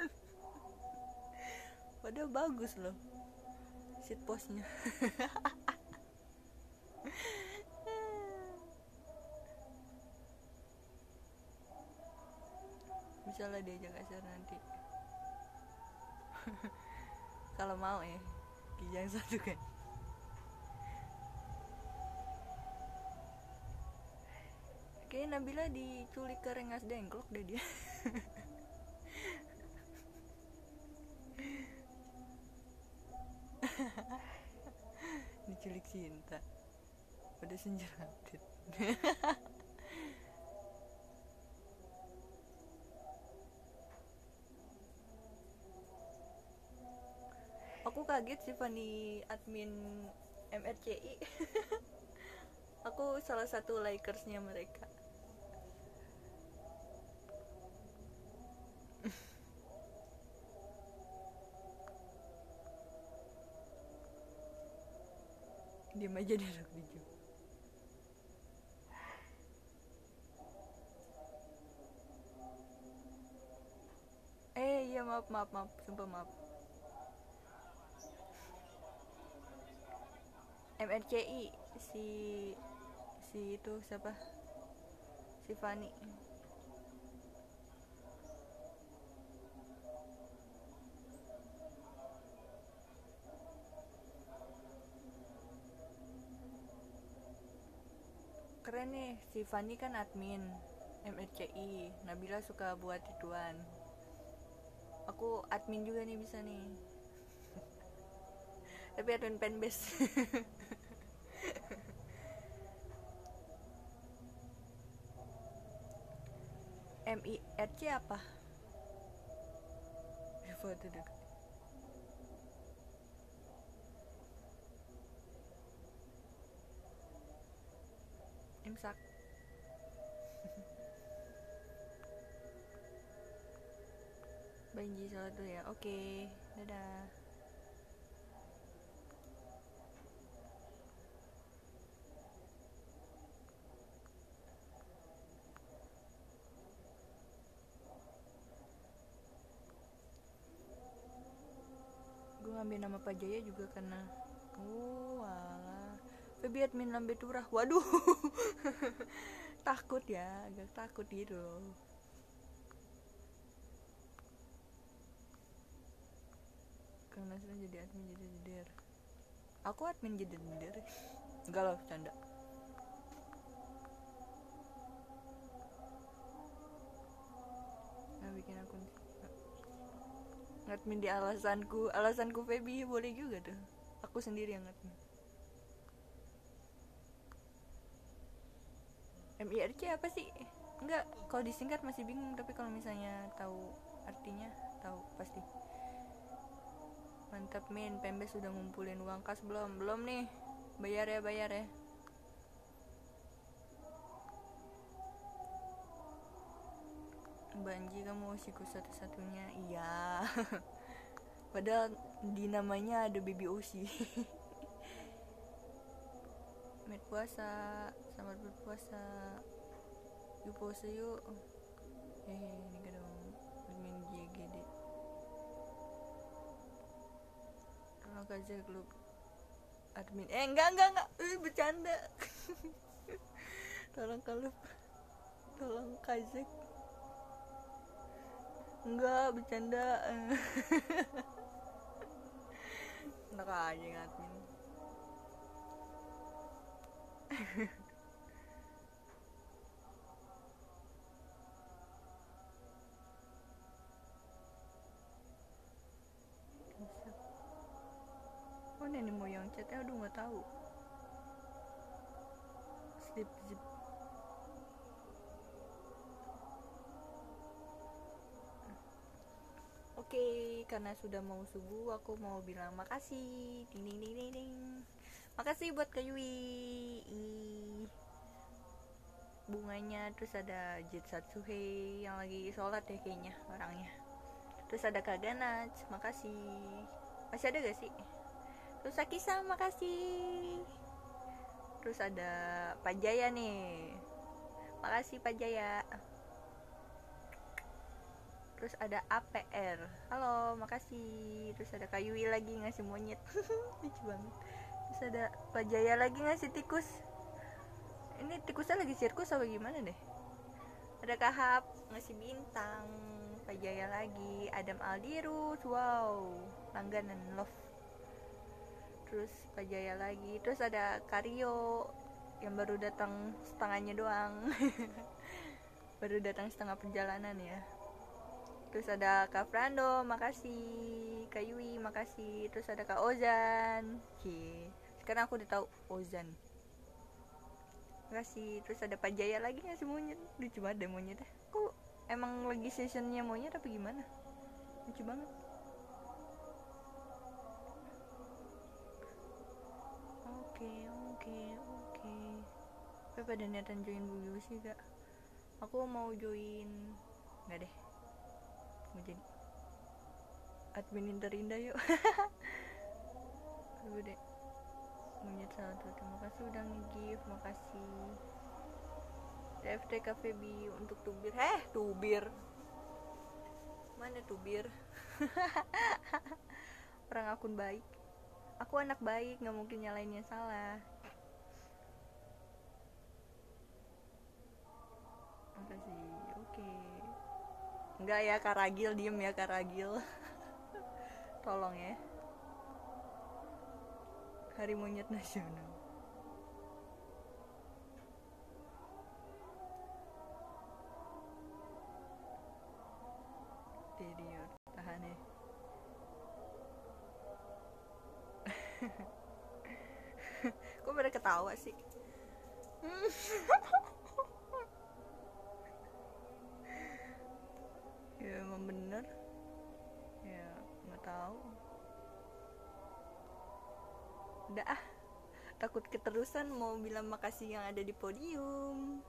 Padahal bagus loh shit postnya. Bisa lah diajak acara nanti. kalau mau ya kijang satu kan. Kayaknya Nabila diculik ke Rengas Dengklok deh dia. Diculik cinta pada senjeratit. Aku kaget sih Fanny admin M R C I. Aku salah satu likersnya mereka. Diam aja deh Rokdijo. Eh iya maaf maaf maaf sumpah maaf. M R C I si si itu siapa? Si Fanny. Keren nih, si Fanny kan admin M R C I, Nabila suka buat ituan. Aku admin juga nih bisa nih. Tapi admin fanbase. M I R C apa? Foto dekat. Imsak. Banji salah tuh ya. Oke, dadah. Gue ngambil nama Pak Jaya juga karena oh alah Febi admin Lambe Turah. Waduh. Takut ya, agak takut gitu. Kang Nasrul jadi admin jadi jeder. Aku admin jadi jeder. Enggak loh, canda. Nah, bikin akun ngadmin di alasanku, alasanku Febi boleh juga tuh. Aku sendiri yang ngadmin. M I R C apa sih? Enggak, kalau disingkat masih bingung, tapi kalau misalnya tahu artinya, tahu pasti. Mantap Min, Pembes sudah ngumpulin uang kas belum? Belum nih. Bayar ya, bayar ya. Banji kamu siku satu-satunya. Iya. Padahal di namanya ada baby Osi. Met puasa, selamat berpuasa. Yuk puasa yuk. Hehe, ini kan dong admin J G D. Tolong Kazek lu admin. Eh enggak enggak enggak. Eh bercanda. Tolong kalau tolong Kazek. Enggak bercanda. Enak aja ngadmin. Oh nenek moyang chatnya aduh nggak tahu. Slip zip. Oke, okay, karena sudah mau subuh, aku mau bilang makasih. Ding ding ding ding ding. Makasih buat Kak Yui. Bunganya, terus ada Jitsatsuhei yang lagi sholat deh kayaknya orangnya. Terus ada Kak Ganach, makasih. Masih ada gak sih? Terus Akisa, makasih. Terus ada Pak Jaya nih. Makasih Pak Jaya. Terus ada A P R, halo makasih. Terus ada Kak Yui lagi ngasih monyet. Lucu banget. Terus ada Pak Jaya lagi ngasih tikus. Ini tikusnya lagi sirkus apa gimana deh. Ada Kak Hap ngasih bintang. Pak Jaya lagi, Adam Aldirus, wow, langganan love. Terus Pak Jaya lagi, terus ada Karyo yang baru datang setengahnya doang. Baru datang setengah perjalanan ya. Terus ada Kak Frando, makasih. Kak Yui, makasih. Terus ada Kak Ozan. Cie. Sekarang aku udah tahu Ozan. Makasih. Terus ada Pak Jaya lagi ngasih monyet. Lucu banget deh monyet deh. Kok emang lagi sessionnya monyet apa gimana? Lucu banget. Oke, oke, oke. Tapi pada niatan join Bu Yusi gak? Aku mau join. Nggak deh, mau jadi admin Interindah yuk. Aduh deh, monyet satu, terima kasih udah nge-give, makasih. T F T K V B untuk tubir. Heh, tubir mana tubir? Orang akun baik. Aku anak baik, nggak mungkin nyalainnya salah. Makasih, oke okay. Enggak ya Kak Ragil, diem ya Kak Ragil. Tolong ya. Hari Monyet Nasional. Tidur, tahan ya. Kok pada ketawa sih? Ya emang bener. Ya nggak tahu. Udah ah, takut keterusan mau bilang makasih yang ada di podium.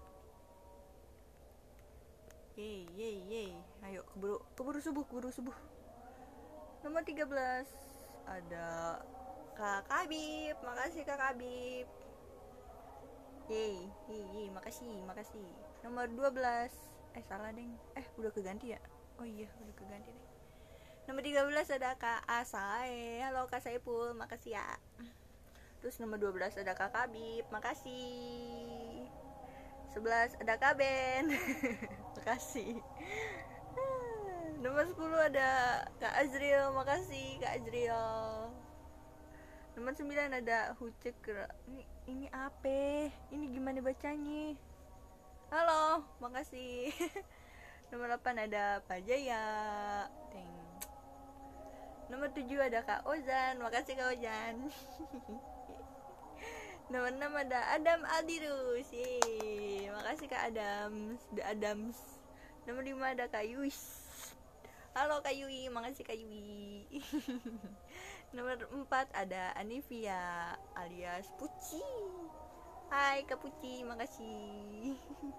Yeay, yeay, yeay. Ayo keburu, keburu subuh, keburu subuh. Nomor tiga belas ada Kak Kabib, makasih Kak Kabib. Yeay, yeay, yeay, makasih, makasih. Nomor dua belas, eh salah deng. Eh udah keganti ya? Oh iya, udah keganti deh. Nomor tiga belas ada Kak Asai. Halo Kak Saipul, makasih ya. Terus nomor dua belas ada Kak Kabib, makasih. sebelas ada Kak Ben. Makasih. Nomor sepuluh ada Kak Azril, makasih Kak Azril. Nomor sembilan ada Hucek. Ini ini apa? Ini gimana bacanya? Halo, makasih. Nomor delapan ada Pak Jaya. Teng. Nomor tujuh ada Kak Ozan, makasih Kak Ozan. Nomor enam ada Adam Aldirus. Yeay, makasih Kak Adams, The Adams. Nomor lima ada Kak Yui. Halo Kak Yui, makasih Kak Yui. Nomor empat ada Anivia alias Puci. Hai Kak Puci, makasih.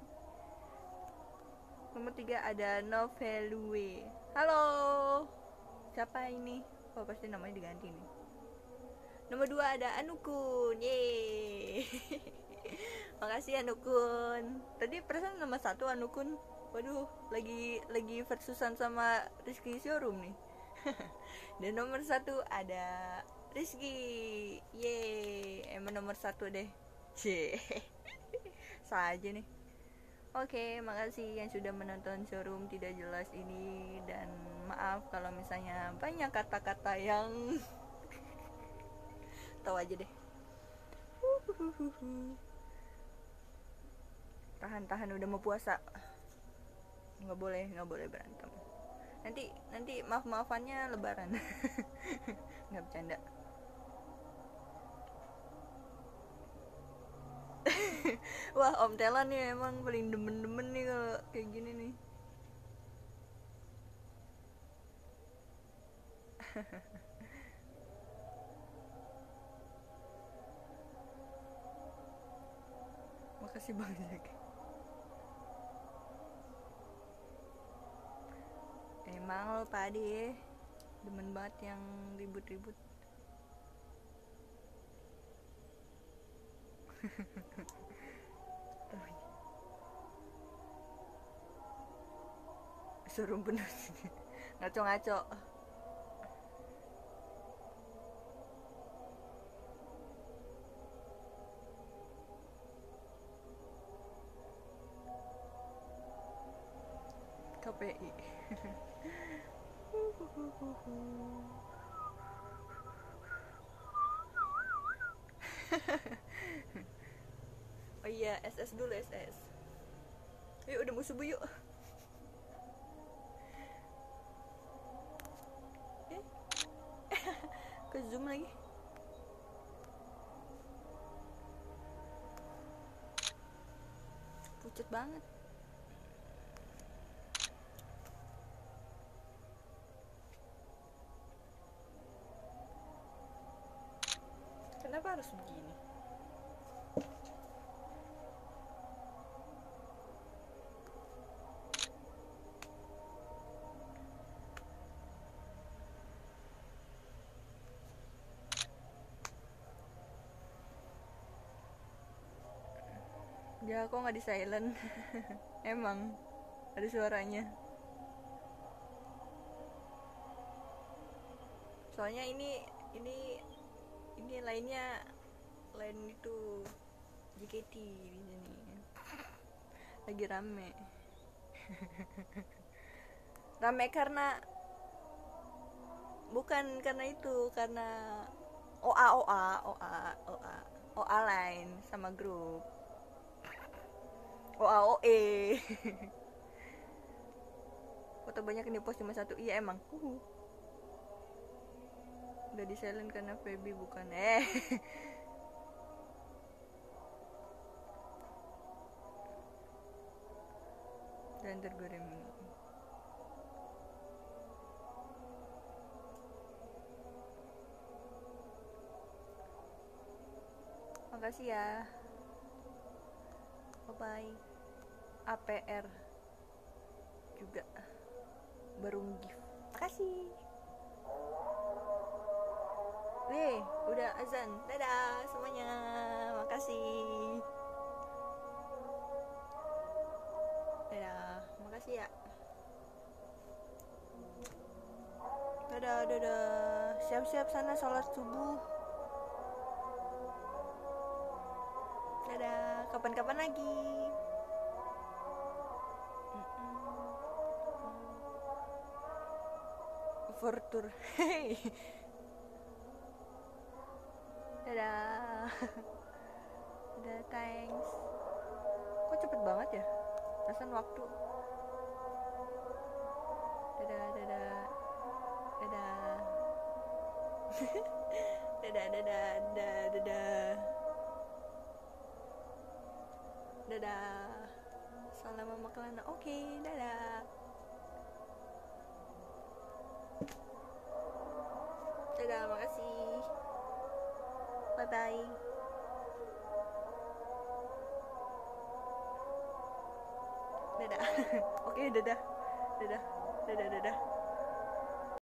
Nomor tiga ada Novelue. Halo. Siapa ini? Oh pasti namanya diganti nih. Nomor dua ada Anukun. Yeay. Makasih Anukun. Tadi perasaan nomor satu Anukun. Waduh, lagi lagi versusan sama Rizky Showroom nih. Dan nomor satu ada Rizky. Yeay, emang nomor satu deh. Cie. Saja nih. Oke, makasih yang sudah menonton Showroom tidak jelas ini. Dan maaf kalau misalnya banyak kata-kata yang tahu aja deh. Tahan-tahan udah mau puasa. Nggak boleh, nggak boleh berantem. Nanti nanti maaf-maafannya lebaran. Nggak bercanda. Wah, Om Tela nih emang paling demen-demen nih kalau kayak gini nih. Makasih banyak. Emang lo pade demen banget yang ribut-ribut. Suruh bener sih. Ngaco-ngaco. H P I. Oh iya, S S dulu, S S. Yuk udah mau subuh yuk. Eh, ke Zoom lagi. Pucet banget. Kenapa harus begini? Ya kok nggak di silent? Emang ada suaranya. Soalnya ini ini ini lainnya lain itu J K T di sini. Lagi rame. Rame karena bukan karena itu, karena O A O A O A O A O A lain sama grup. O A O E. Foto banyak yang dipost cuma satu. Iya emang. Uhuh. Udah di silent karena Feby bukan. Eh. Dan tergoreng. Makasih ya. Bye bye. A P R juga baru gift. Makasih. Nih, udah azan. Dadah semuanya. Makasih. Dadah, makasih ya. Dadah, dadah. Siap-siap sana sholat subuh. Dadah, kapan-kapan lagi. Overture. Hey. Dadah. Dadah, thanks. Kok cepet banget ya? Perasaan waktu. Dadah, dadah. Dadah. Dadah, dadah, dadah, dadah. Dadah. Salam Mama Kelana. Oke, okay, dadah. Dadah, makasih. Bye bye. Dadah. Oke, okay, dadah. Dadah. Dadah, dadah.